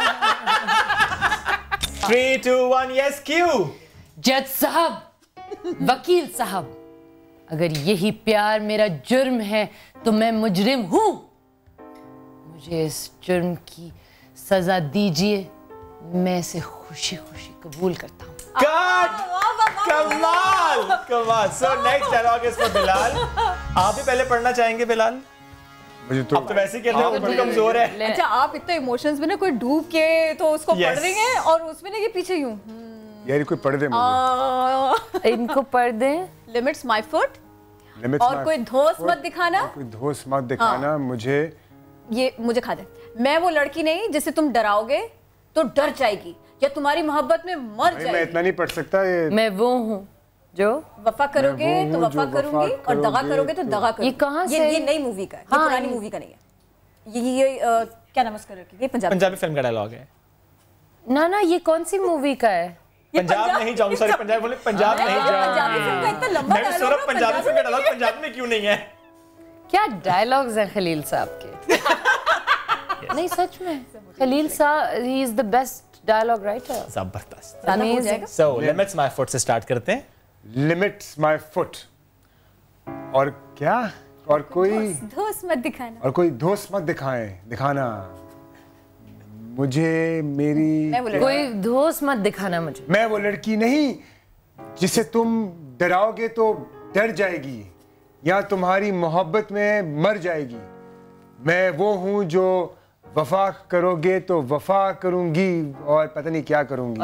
3 2 1 यस, क्यू। जज साहब, वकील साहब, अगर यही प्यार मेरा जुर्म है तो मैं मुजरिम हूं। मुझे इस जुर्म की सजा दीजिए, मैं इसे खुशी खुशी कबूल करता हूं। कट! कमाल कमाल। So next dialogue is for Bilal. आप भी पहले पढ़ना चाहेंगे बिलाल? मुझे तो आप तो वैसे ही कहते हैं ऊपर कमजोर है। अच्छा, आप इतने इमोशंस में ना कोई डूब के तो उसको Yes। पढ़ रही हैं और उसमें ना ये पीछे यूं यार कोई पढ़ दे मुझे। इनको पढ़ दें। लिमिट्स माय फुट, Limits और my कोई धोस foot, मत दिखाना, कोई धोस मत दिखाना मुझे। ये मुझे खा दे। मैं वो लड़की नहीं जिसे तुम डराओगे तो डर जाएगी या तुम्हारी मोहब्बत में मर भाई मैं जाएगी। इतना नहीं पढ़ सकता ये। मैं वो हूँ जो वफा करोगे मैं वो तो हूँ वफा जो करूंगी वफा और दगा करोगे करोगे तो तो- दगा करूंगी। ये कहाँ से? ये नई मूवी का है, ये हाँ, पुरानी ये- मूवी का नहीं है। ये क्या नाम है उसका लड़की? ये पंजाबी। पंजाबी फिल्म का डायलॉग है। ना, ये कौन सी मूवी का है? पंजाब नहीं जाऊंगी, सॉरी पंजाब बोले, पंजाब नहीं पंजाबी जाऊंगी। फिल्म का इतना लंबा मैं भी डायलॉग सौरभ पंजाबी फिल्म का डायलॉग पंजाबी में क्यों नहीं है? क्या डायलॉग्स हैं खलील साहब के? नहीं, सच में खलील साहब, he is the best dialogue writer. जबरदस्त। ज्यादा हो जाएगा। सो लिमिट्स माय फुट से स्टार्ट करते हैं। Limits my foot. और क्या? और कोई धोस मत दिखाना। और कोई धोस मत दिखाना मुझे मेरी। मैं वो लड़की- कोई धोस मत दिखाना मुझे। मैं वो लड़की नहीं जिसे तुम डराओगे तो डर जाएगी या तुम्हारी मोहब्बत में मर जाएगी। मैं वो हूँ जो वफा करोगे तो वफा करूंगी और पता नहीं क्या करूंगी,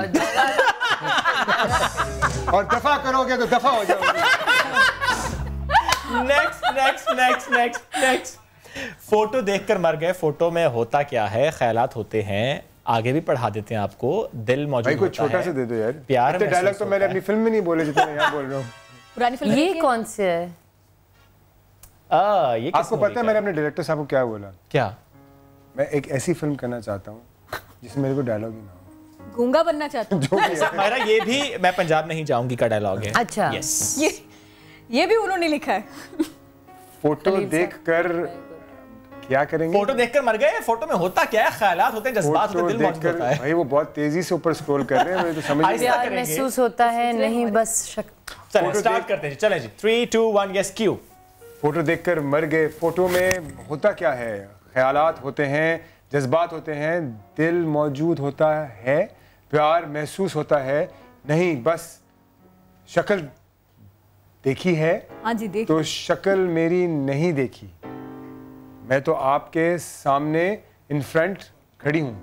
और दफा करोगे तो दफा हो जाऊंगी। नेक्स्ट। फोटो देखकर मर गए, फोटो में होता क्या है? ख्यालात होते हैं। आगे भी पढ़ा देते हैं आपको। दिल मौजूद भाई कोई होता छोटा है, से दे दो यार। प्यार इतने डायलॉग महसूस तो मैंने होता अपनी फिल्म में नहीं बोले जितने मैं यहाँ बोल रहा हूँ। पुरानी फिल्म ये देखी है? कौन से है? ये किस आपको movie पता का है मैंने अपने डायरेक्टर साहब को क्या बोला? क्या? मैं एक ऐसी फिल्म करना चाहता हूँ जिसमें मेरे को डायलॉग ही ना हो। गूंगा बनना चाहता हूँ। जो भी है। मेरा ये भी मैं पंजाब नहीं जाऊंगी का डायलॉग है। अच्छा। यस। ये भी उन्होंने लिखा है। फोटो देखकर क्या करेंगे? फोटो देखकर मर गए, फोटो में होता क्या है? ख्यालात होते हैं, जज्बात होते फोटो हैं, दिल मौजूद देखकर होता है। भाई वो बहुत तेजी से ऊपर स्क्रॉल कर रहे हैं, मुझे तो समझ नहीं आहिस्ता आ रहा। प्यार करेंगे। महसूस होता है, नहीं बस शक। चलें फोटो स्टार्ट देख- करते हैं। चलें जी, 3 2 1 यस, क्यू। फोटो देखकर मर गए, फोटो में होता क्या है? ख्यालात होते हैं, जज्बात होते हैं, दिल मौजूद होता है, प्यार महसूस होता है, नहीं बस शक्ल देखी है हाँ जी, देख। तो शक्ल मेरी नहीं देखी। मैं तो आपके सामने इन फ्रंट खड़ी हूं।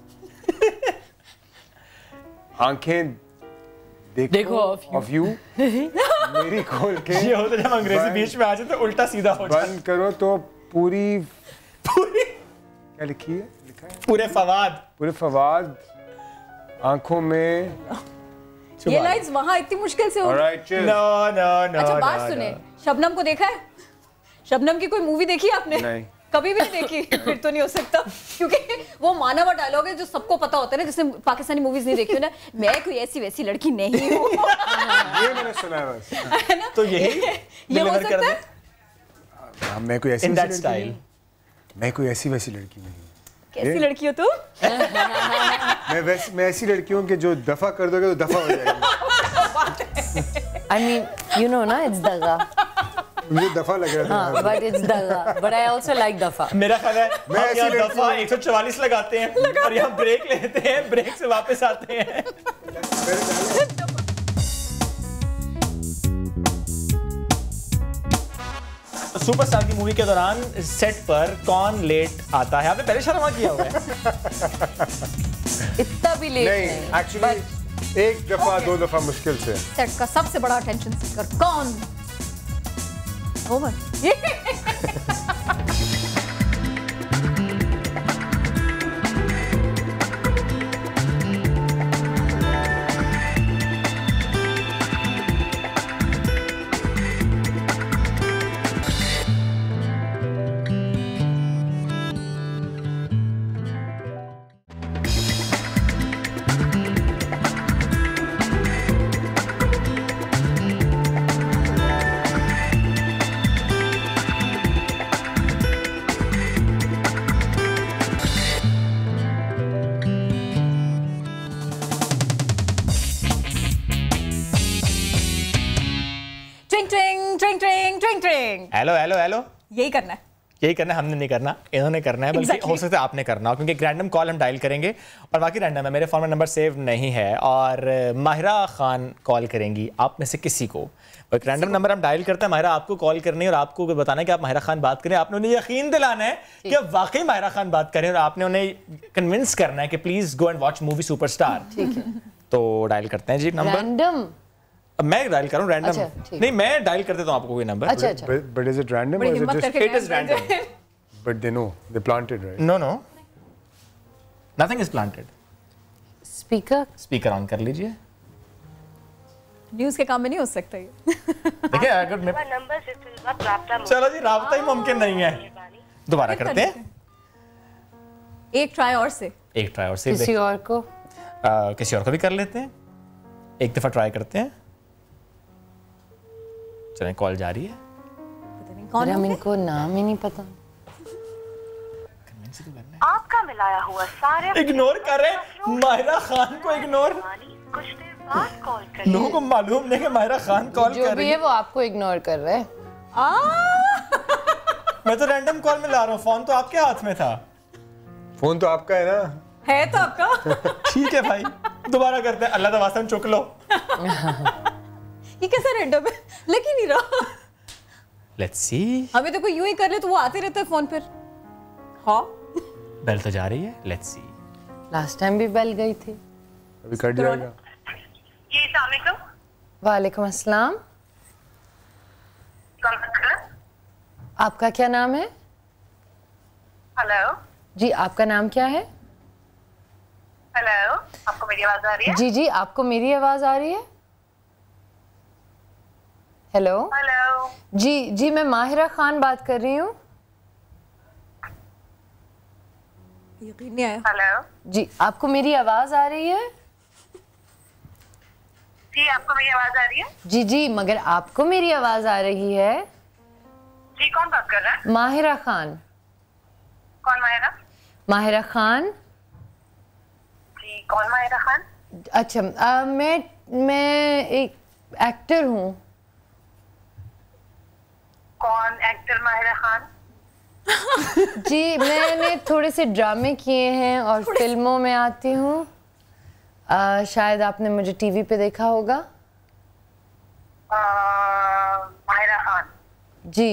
आंखें देखो ऑफ यू मेरी खोल के। ये होता है जब अंग्रेजी बंद- बीच में आ जाए तो उल्टा सीधा हो जाता बंद करो तो पूरी क्या लिखा है? पूरे फवाद आंखों में। ये लाइंस वहाँ इतनी मुश्किल से हो। Alright, cheers. नो अच्छा बात सुने, शबनम को देखा है? शबनम की कोई मूवी देखी है आपने? नहीं। कभी भी नहीं देखी? फिर तो नहीं हो सकता, क्योंकि वो माना हुआ डायलॉग है जो सबको पता होता है ना, जिसने पाकिस्तानी मूवीज नहीं देखी हो ना, मैं कोई ऐसी वैसी लड़की नहीं हूँ। ये मैंने सुना है बस। है ना? तो यही ये हो सकता है? मैं कोई ऐसी इन वैसी दैट लड़की स्टाइल। नहीं। मैं कोई ऐसी वैसी लड़की नहीं हूँ। कैसी लड़की हो तुम? मैं ऐसी लड़की हूँ कि जो दफा कर दोगे तो दफा हो जाएगी। I mean, you know ना, it's दगा। मुझे दफा लग रहा था। But it's दगा। But I also like दफा। मेरा ख्याल है मैं हम ऐसी यहाँ लड़की दफा 144 लगाते हैं और यहाँ ब्रेक लेते हैं, ब्रेक से वापस आते हैं। सुपरस्टार की मूवी के दौरान सेट पर कौन लेट आता है? आपने पहले शर्मा किया हुआ है? इतना भी लेट नहीं, नहीं। एक्चुअली एक दफा दो दफा मुश्किल से। सेट का सबसे बड़ा अटेंशन सीकर कौन? ओवर। हेलो हेलो हेलो, यही करना है। यही करना है, हमने नहीं करना, इन्होंने करना है, बल्कि Exactly. हो सकता है आपने करना हो, क्योंकि एक रैंडम कॉल हम डायल करेंगे और बाकी रैंडम है, मेरे फोन में नंबर सेव नहीं है और माहिरा खान कॉल करेंगी आप में से किसी को। एक रैंडम नंबर हम डायल करते हैं, माहिरा आपको कॉल करनी है और आपको बताना है कि आप माहिरा खान बात करें। आपने उन्हें यकीन दिलाना है कि आप वाकई माहिरा खान बात करें और आपने उन्हें कन्विंस करना है कि please go and watch movie Superstar. ठीक है। तो डायल करते हैं जी नंबर। रैंडम। अब मैं डायल करूं रैंडम? अच्छा, ठीक। नहीं, मैं डायल कर देता हूं आपको कोई नंबर। अच्छा अच्छा। But is it random बड़ी or is it हिम्मत just? करके It is random. But they know they planted right. No no, nothing is planted. Speaker. Speaker on कर लीजिए। न्यूज के काम में नहीं हो सकता ये। देखिए अगर मैं नंबर से प्राप्त चलो जी, राब्ता ही मुमकिन नहीं है। दोबारा करते हैं, एक ट्राई और से। एक ट्राई और से किसी और को। किसी और को भी कर लेते हैं, एक दफा ट्राई करते हैं। चलें, कॉल जारी है। कौन हम है? इनको नाम ही नहीं पता। आपका मिलाया हुआ सारे इग्नोर कर रहे हैं माहिरा खान को, इग्नोर। कुछ देर बाद कॉल करें। लोगों को मालूम नहीं कि माहिरा खान कॉल जो कर भी रही है है। वो आपको इग्नोर कर रहा है। मैं तो रैंडम कॉल में ला रहा हूँ, फोन तो आपके हाथ में था। फोन तो आपका है ना? है तो आपका। ठीक है भाई, दोबारा करते हैं। अल्लाह तवास्ता चुक लो। ये कैसा रैंडम है, लग ही नहीं रहा। Let's see. हमें तो कोई यूं ही कर ले तो वो आते रहता है फोन पर। हाँ, बेल तो जा रही है, लेट्स सी। लास्ट टाइम भी बेल गई थी। अभी कट जाएगा। जी अस्सलाम वालेकुम। वालेकुम अस्सलाम। कौन बात कर रहा है? आपका क्या नाम है? हेलो जी आपका नाम क्या है? हेलो, आपको मेरी आवाज आ रही है? जी जी आपको मेरी आवाज आ रही है? हेलो। हेलो जी जी मैं माहिरा खान बात कर रही हूँ। यकीन नहीं आया। हेलो जी आपको मेरी आवाज आ रही है? जी, आपको मेरी आवाज आ रही है? जी जी मगर आपको मेरी आवाज आ रही है? जी, कौन बात कर रहा है? माहिरा खान। कौन माहिरा? माहिरा खान। जी, कौन माहिरा खान? अच्छा मैं एक एक्टर हूँ। कौन एक्टर माहिरा खान? जी मैंने थोड़े से ड्रामे किए हैं और फिल्मों में आती हूँ। शायद आपने मुझे टीवी पे देखा होगा। माहिरा खान, जी।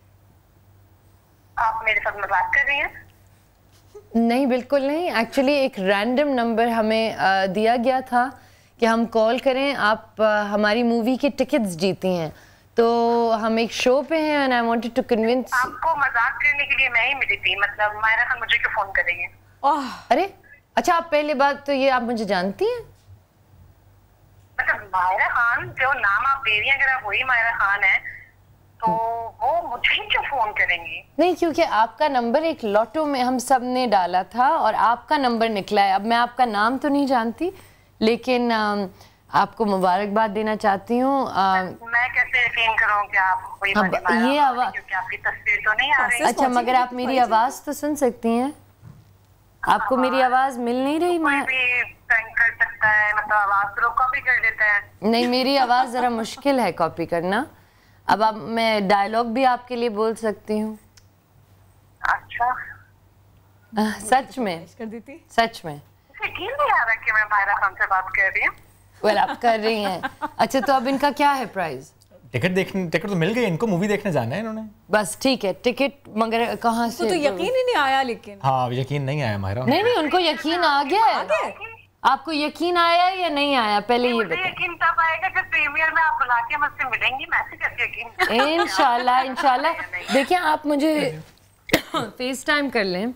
आप मेरे साथ मजाक कर रही हैं? नहीं बिल्कुल नहीं, एक्चुअली एक रैंडम नंबर हमें दिया गया था कि हम कॉल करें, आप हमारी मूवी की टिकट्स जीती हैं, तो हम एक शो पे हैं and I wanted to convince. आपको मजाक करने के लिए मैं ही मिली थी, मतलब मायरा खान मुझे क्यों फोन करेंगे? अरे अच्छा, आप पहले बात तो ये आप मुझे जानती हैं? मतलब मायरा खान जो नाम आप दे रही हैं, अगर आप वही मायरा खान है तो वो मुझे ही क्यों फोन करेंगी? नहीं, क्योंकि आपका नंबर एक लॉटो में हम सब ने डाला था और आपका नंबर निकला है। अब मैं आपका नाम तो नहीं जानती, लेकिन आपको मुबारकबाद देना चाहती हूँ। मैं कैसे यकीन करूँ कि आप कोई अब ये आवाज, क्योंकि आपकी तस्वीर तो नहीं आ रही। अच्छा मगर आप मेरी आवाज तो सुन सकती हैं? आपको मेरी आवाज मिल नहीं रही? कोई भी प्रैंक कर सकता है, मतलब आवाज तो लोग कॉपी कर लेते हैं। नहीं, मेरी आवाज जरा मुश्किल है कॉपी करना। अब आप, मैं डायलॉग भी आपके लिए बोल सकती हूँ। अच्छा, सच में? कर दी थी। सच में? यकीन नहीं आ रहा कि मैं मायरा खान से बात कर रही हूँ। वेल, आप कर रही हैं। अच्छा, तो अब इनका क्या है प्राइस? टिकट तो मिल गई इनको, मूवी देखने जाना है इन्होंने। बस ठीक है, टिकट मगर कहाँ से? तो यकीन ही नहीं आया। लेकिन हाँ, यकीन नहीं आया मायरा। नहीं, उनको यकीन आ गया है। आपको यकीन आया या नहीं आया, पहले ये मुझे बताएं। यकीन तब आएगा जब प्रीमियर में आप बुला के मुझसे मिलेंगी। मैं ऐसे कैसे यकीन? इंशाल्लाह। देखिए, आप मुझे फेस टाइम कर लें।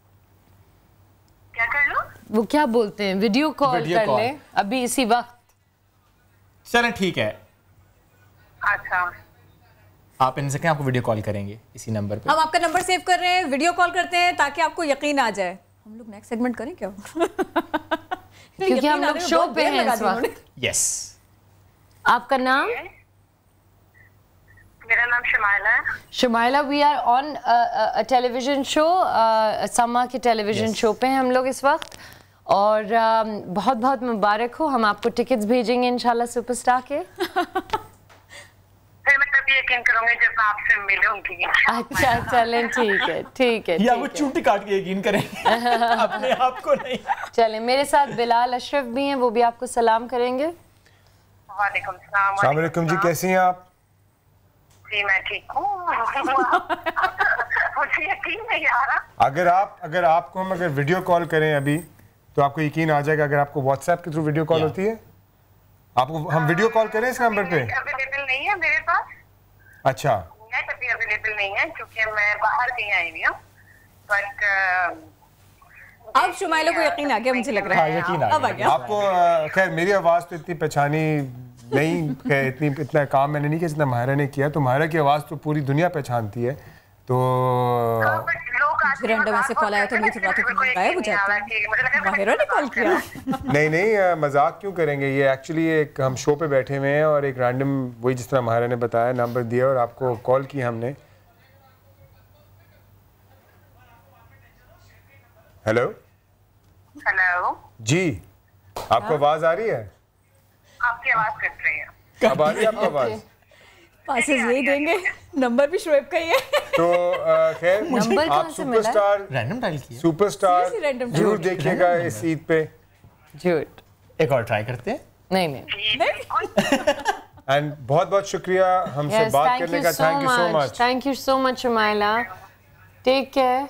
क्या कर लूं? वो क्या बोलते हैं, वीडियो कॉल कर कॉल। लें अभी इसी वक्त। चलें ठीक है, अच्छा, आप इनसे कहें आपको वीडियो कॉल करेंगे इसी नंबर पे। हम आपका नंबर सेव कर रहे हैं, वीडियो कॉल करते हैं ताकि आपको यकीन आ जाए। हम लोग नेक्स्ट सेगमेंट करें क्या? क्योंकि हम लोग शो पे हैं इस वक्त। यस। आपका नाम? मेरा नाम शमाइला है। Shumaila, we are on television show, Samaa के टेलीविजन शो पे हैं हम लोग इस वक्त। और बहुत बहुत मुबारक हो, हम आपको टिकट्स भेजेंगे इंशाल्लाह सुपरस्टार के। फिर मैं तभी यकीन करूंगी जब मैं आपसे मिलूंगी। अच्छा, चलें ठीक है। या वो चूंटी काट के यकीन करेंगे अपने आप को नहीं। चलें, मेरे साथ बिलाल अशरफ भी हैं, वो भी आपको सलाम करेंगे। वालेकुम सलाम। अस्सलाम वालेकुम जी, कैसी हैं आप? जी मैं ठीक हूँ। मुझे यकीन नहीं आ रहा। अगर आपको हम वीडियो कॉल करें अभी तो आपको यकीन आ जाएगा। अगर आपको व्हाट्सएप के थ्रू वीडियो कॉल होती है, आपको हम वीडियो कॉल करें इस नंबर पे? अवेलेबल नहीं है मेरे पास। अच्छा, नेट अभी अवेलेबल नहीं है क्योंकि मैं बाहर कहीं आई हुई हूँ। बट अब शुमाइला को यकीन आ गया, मुझे लग रहा है। हाँ, यकीन आ अब आ गया। आपको खैर मेरी आवाज़ तो इतनी पहचानी नहीं है, इतना काम मैंने नहीं किया जितना माहिरा ने किया। तो माहिरा की आवाज़ तो पूरी दुनिया पहचानती है। तो रैंडम ऐसे कॉल आया तो मुझे थोड़ा गायब हो जाता है। माहिरा ने कॉल किया। नहीं, मजाक क्यों करेंगे। ये एक्चुअली एक हम शो पे बैठे हुए हैं और एक रैंडम, वही जिस तरह माहिरा ने बताया, नंबर दिया और आपको कॉल की हमने। हेलो जी, आपको आवाज़ आ रही है? आपकी आवाज़ कट रही है। अब आ रही है आपको आवाज़? पासेस यही देंगे, नंबर भी शोएब का ही है। तो खैर नंबर आप कहाँ से मिला? रैंडम डायल किया। सुपरस्टार Seriously random जरूर डायल देखिएगा इस ईद पे। झूठ। एक और ट्राई करते हैं। नहीं। एंड बहुत बहुत शुक्रिया हमसे Yes, बात thank करने you का। so thank you so much. Much. Thank you so much, Shumaila. Take care.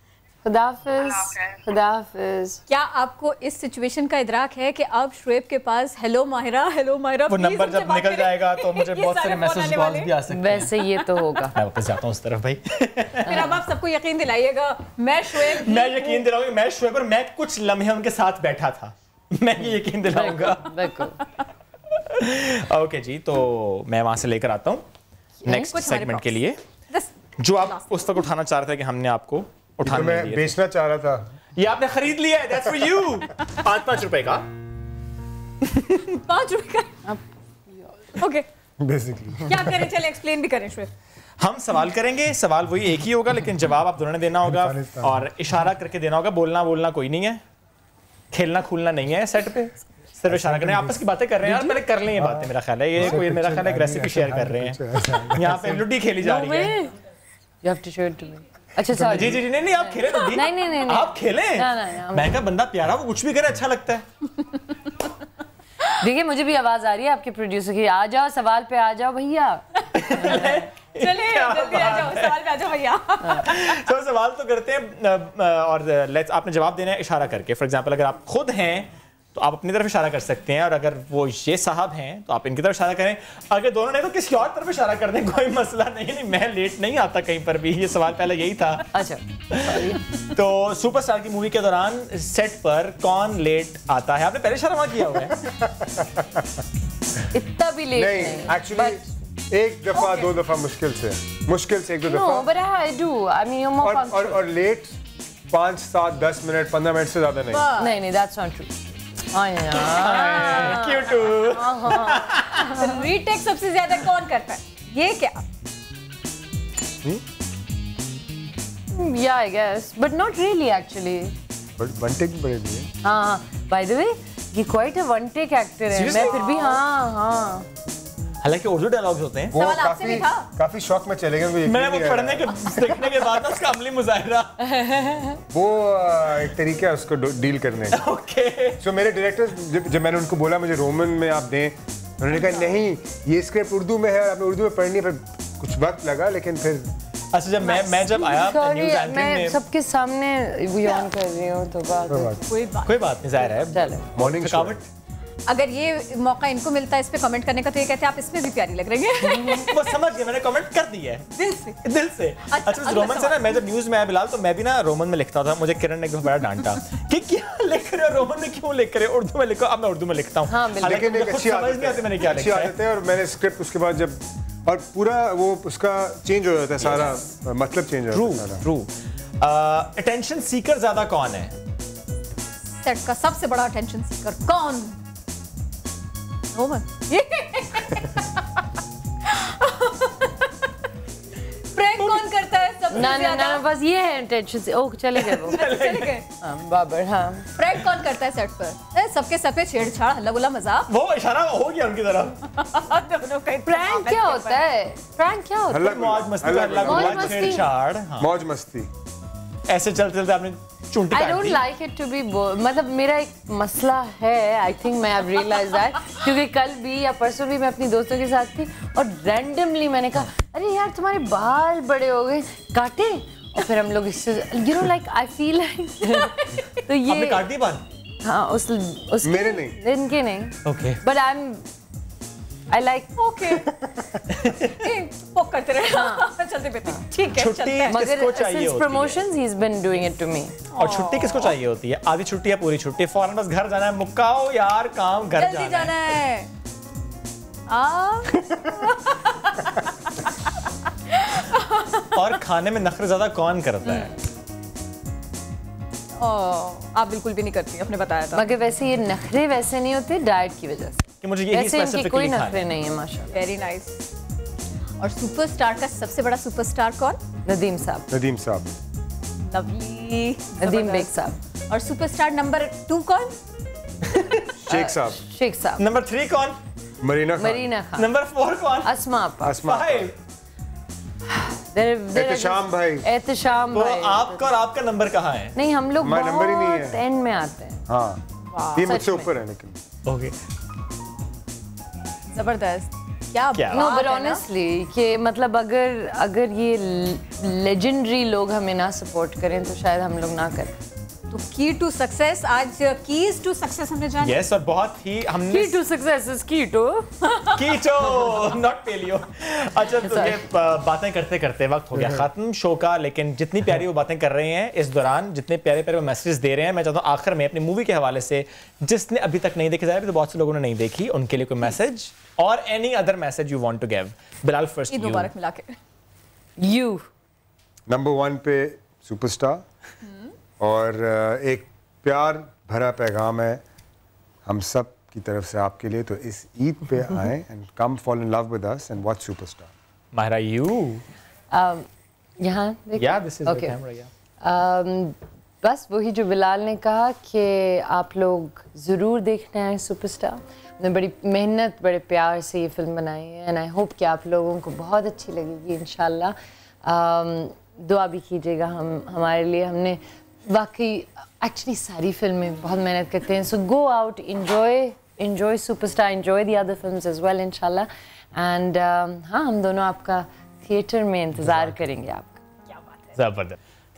खुदाफिज। क्या आपको इस सिचुएशन का इदराक है कि अब शोएब के पास हेलो माहिरा वो नंबर जब निकल जाएगा तो मुझे बहुत सारे मैसेज कॉल्स भी आ सकते हैं। वैसे ये तो होगा। मैं वापस जाता हूँ उस तरफ भाई। फिर अब आप सबको यकीन दिलाइएगा, मैं शोएब, मैं यकीन दिलाऊंगा, मैं शोएब और मैं कुछ लम्हे उनके साथ बैठा था, मैं ये यकीन दिलाऊंगा। ओके जी, तो मैं वहां से लेकर आता हूँ नेक्स्ट सेगमेंट के लिए, जो आप उस तक उठाना चाह रहे थे कि हमने आपको उठाने मैं दिए थे। बेचना चाह रहा था। ये आपने खरीद लिया है, that's for you। 5-5 रुपए का। 5 रुपए का। ओके, बेसिकली क्या करें, चले एक्सप्लेन भी करें शोएब। हम सवाल करेंगे, सवाल वही एक ही होगा लेकिन जवाब आप दोनों ने देना होगा और इशारा करके देना होगा। बोलना कोई नहीं है, खेलना खूलना नहीं है सेट पे, सिर्फ इशारा करना है। आपस की बातें कर रहे हैं यार, पहले कर लें ये बातें। मेरा ख्याल है ये कोई, मेरा ख्याल है एक रेसिपी शेयर कर रहे हैं, यहाँ पे लुड्डी खेली जा रही है। You have to show it to me. अच्छा सॉरी। जी नहीं आप खेलें लुड्डी। नहीं आप खेलें। मैं कहा बंदा प्यारा, वो कुछ भी करे अच्छा लगता है। देखिए, मुझे भी आवाज आ रही है आपके प्रोड्यूसर की। आ जाओ, सवाल पे आ जाओ भैया। चलिए जल्दी आ जाओ, सवाल पे आ जाओ भैया। तो सवाल तो करते हैं और लेट्स, आपने जवाब देना है इशारा करके। फॉर एग्जांपल अगर आप खुद हैं तो आप अपनी तरफ इशारा कर सकते हैं, और अगर वो ये साहब हैं तो आप इनकी तरफ इशारा करें। अगर दोनों नहीं तो किसी और तरफ इशारा कर दें, कोई मसला नहीं। मैं लेट नहीं आता कहीं पर भी, ये सवाल पहले यही था। अच्छा तो सुपरस्टार की मूवी के दौरान सेट पर कौन लेट आता है? आपने पहले इशारा वहाँ किया हुआ है। इतना भी लेट नहीं, एक्चुअली एक दफा दो दफा मुश्किल से एक दो नो दफा। But I do, I mean you more और लेट 5, 7, 10 मिनट 15 मिनट से ज्यादा नहीं। नहीं that's not true. Cute. Retake सबसे ज्यादा कौन करता है? ये क्या? Yeah, I guess, but not really actually. But one take बड़े दिए। हाँ, by the way, ये quite a one take actor है। मैं फिर भी हाँ। हालांकि उर्दू डायलॉग्स होते हैं। वो सवाल आपसे भी था। काफी शौक में चले गए। मैं वो पढ़ने के देखने के बाद उसका अमली मुजाहिरा। वो एक तरीका है उसको डील करने का। ओके। सो मेरे डायरेक्टर जब मैंने उनको बोला मुझे रोमन में आप दें, उन्होंने कहा नहीं ये स्क्रिप्ट उर्दू में है, आपने उर्दू में पढ़नी है। फिर कुछ वक्त लगा, लेकिन फिर अच्छा जब मैं जब आया न्यूज़ एंकरिंग मैं में, सबके सामने यॉन कर रही हूँ तो बात कोई बात नहीं, जाहिर है चले मॉर्निंग थकावट। अगर ये मौका इनको मिलता है इस पे कमेंट करने का तो ये कहते हैं आप इसमें भी प्यारी लग रही हैं। वो समझ गया, मैंने कमेंट कर दिया है दिल से। अच्छा अगला रोमन से ना, मैं जब न्यूज़ में आया बिलाल तो मैं भी ना रोमन में लिखता था। मुझे किरण ने एक बड़ा डांटा कि क्या लिख रहे हो रोमन में, क्यों लिख रहे हो, उर्दू में लिखो। अब मैं उर्दू में लिखता हूँ। हाँ, बिल्कुल। लेकिन एक अच्छी समझ नहीं आती मैंने क्या अच्छी लिखा है। आदत है। और मैंने स्क्रिप्ट उसके बाद जब और पूरा वो उसका चेंज हो जाता है, सारा मतलब चेंज हो जाता है। ट्रू। अटेंशन सीकर ज्यादा कौन है? सेट का सबसे बड़ा अटेंशन सीकर कौन? रोमन। प्रैंक कौन करता है सबसे ना ज्यादा? बस ये है इंटेंशन से। ओह चले गए वो। चले गए। हाँ, बाबर हाँ। प्रैंक कौन करता है सेट पर? सबके सब पे छेड़छाड़, हल्ला गुल्ला, मजाक। वो इशारा हो गया उनकी तरफ। दोनों का प्रैंक क्या होता है? प्रैंक क्या होता है? हल्ला मौज मस्ती, हल्ला हल्ला मौज गुल्ला, मस्ती। छेड़छाड़। हाँ। मौज मस्ती। ऐसे चलते चलते आपने चुंटी I काट don't the. like it to be मतलब मेरा एक मसला है, I think मैं अब realize that, क्योंकि कल भी या परसों भी मैं अपनी दोस्तों के साथ थी और randomly मैंने कहा अरे यार तुम्हारे बाल बड़े हो गए, काटे? और फिर हम लोग इससे you know like I feel like तो ये आपने काट दी बाल? हाँ उस मेरे नहीं। इनके नहीं। Okay. But I like okay. Poke करते रहे। चलते फिरते। ठीक है, छुट्टी चलते हैं। मगर किसको चाहिए since होती है? promotions he's been doing it to me. और छुट्टी किसको चाहिए होती है? आधी छुट्टी या पूरी छुट्टी? फौरन बस घर जाना है, मुक्काओ यार काम, घर जल्दी जाना जाना है। है। और खाने में नखरे ज्यादा कौन करता है? आप बिल्कुल भी नहीं करती, आपने बताया था। मगर वैसे ये नखरे वैसे नहीं होते डाइट की वजह से। कि मुझे यही वैसे इनके कोई स्पेसिफिकली खाना नखरे है। नहीं है माशाल्लाह। Very nice. और सुपरस्टार का सबसे बड़ा सुपरस्टार कौन? नदीम साहब, नदीम साहब। लवली। नदीम बेग साहब। और सुपरस्टार नंबर 2 कौन? शेख साहब। शेख साहब। नंबर 3 कौन? मरीना खान। मरीना खान। नंबर 4 कौन? अस्मा आपा। आसमा। 5। एहतशाम भाई। एहतशाम तो भाई। आपका और आपका नंबर कहाँ है? नहीं हम लोग हमारा नंबर ही नहीं है। बहुत एंड में आते हैं। हाँ ये मुझसे में। ऊपर है लेकिन। ओके। जबरदस्त। क्या क्या? नो बात बट है ना? ऑनेस्टली कि मतलब अगर ये लेजेंडरी लोग हमें ना सपोर्ट करें तो शायद हम लोग ना करें। तो की टू सक्सेस, आज कीज टू सक्सेस हमने जाना। यस, और बहुत ही हमने key to success is keto. Keto not paleo. अच्छा तो ये बातें करते करते वक्त हो गया खत्म शो का, लेकिन जितनी प्यारी वो बातें कर रहे हैं इस दौरान, जितने प्यारे प्यारे वो मैसेजेस दे रहे हैं, मैं चाहता हूँ आखिर में अपनी मूवी के हवाले से जिसने अभी तक नहीं देखी, जाए तो बहुत से लोगों ने नहीं देखी, उनके लिए कोई मैसेज और any other message you want to give. Bilal first. Eid मुबारक मिला के। यू नंबर 1 पे सुपरस्टार और एक प्यार भरा पैगाम है हम सब की तरफ से आपके लिए। तो इस ईद पे आए and come fall in love with us and watch Superstar. Mahira you. यहाँ या this is the Okay. Camera. या बस वही जो बिलाल ने कहा कि आप लोग ज़रूर देखने आए सुपरस्टार। ने बड़ी मेहनत बड़े प्यार से ये फिल्म बनाई है एंड आई होप कि आप लोगों को बहुत अच्छी लगेगी इंशाल्लाह। दुआ भी कीजिएगा हमारे लिए। हमने वाकई एक्चुअली सारी फिल्में बहुत मेहनत करते हैं। So go out, enjoy Superstar, enjoy the other films as well इंशाल्लाह। एंड हाँ हम दोनों आपका थिएटर में इंतज़ार करेंगे आपका। जबरदस्त।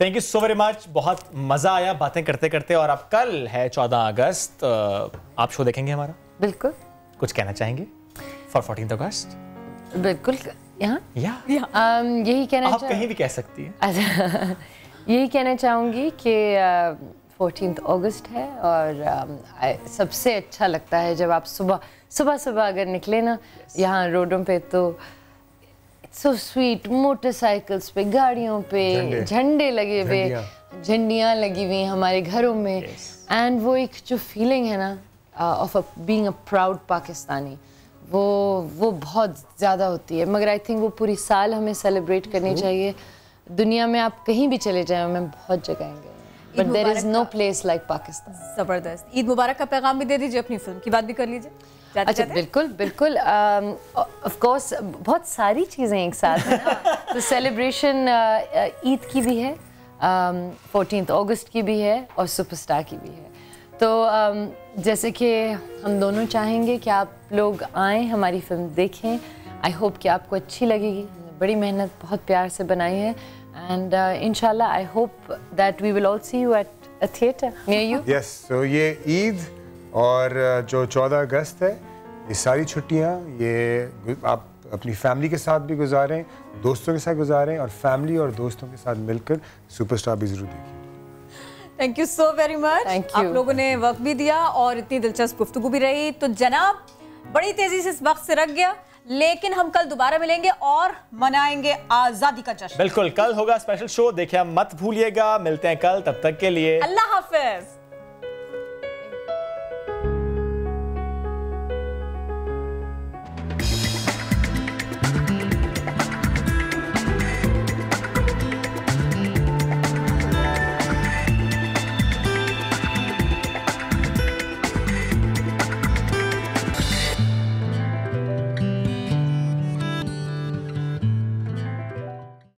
Thank you so very much, बहुत मजा आया बातें करते करते। और अब कल है 14 अगस्त, आप शो देखेंगे हमारा? बिल्कुल। कुछ कहना चाहेंगे फॉर 14 अगस्त? बिल्कुल। यहाँ यही कहना आप कहीं भी कह सकती हैं। अच्छा, यही कहना चाहूँगी कि 14 अगस्त है और सबसे अच्छा लगता है जब आप सुबह अगर निकले ना यहाँ रोडों पे, तो सो स्वीट, मोटरसाइकिल्स पे, गाड़ियों पे झंडे लगे हुए, झंडियाँ लगी हुई हमारे घरों में, एंड वो एक जो फीलिंग है ना of being a proud Pakistani, वो बहुत ज़्यादा होती है। मगर आई थिंक वो पूरी साल हमें सेलिब्रेट करनी चाहिए। दुनिया में आप कहीं भी चले जाएं, हमें बहुत जगह हैं, but there is no place like Pakistan. जबरदस्त। ईद मुबारक का पैगाम भी दे दीजिए, अपनी फिल्म की बात भी कर लीजिए। अच्छा, बिल्कुल। ऑफ कोर्स बहुत सारी चीज़ें एक साथ हैं। तो सेलिब्रेशन ईद की भी है, 14 अगस्त की भी है और सुपरस्टार की भी है। तो जैसे कि हम दोनों चाहेंगे कि आप लोग आएँ, हमारी फिल्म देखें। आई होप कि आपको अच्छी लगेगी। हमने बड़ी मेहनत, बहुत प्यार से बनाई है, एंड इंशाल्लाह I hope that we will all see you at a theatre near you. Yes, तो ये ईद और जो 14 अगस्त है, ये सारी छुट्टियाँ ये आप अपनी फैमिली के साथ भी गुजारें, दोस्तों के साथ गुजारें, और फैमिली और दोस्तों के साथ मिलकर सुपरस्टार भी जरूर देखिए। Thank you so very much. आप लोगों ने वक्त भी दिया और इतनी दिलचस्प गुफ्तगू भी रही। तो जनाब बड़ी तेजी से इस वक्त से रख गया, लेकिन हम कल दोबारा मिलेंगे और मनाएंगे आजादी का जश्न। बिल्कुल, कल होगा स्पेशल शो, देखिए मत भूलिएगा। मिलते हैं कल, तब तक के लिए अल्लाह हाफिज।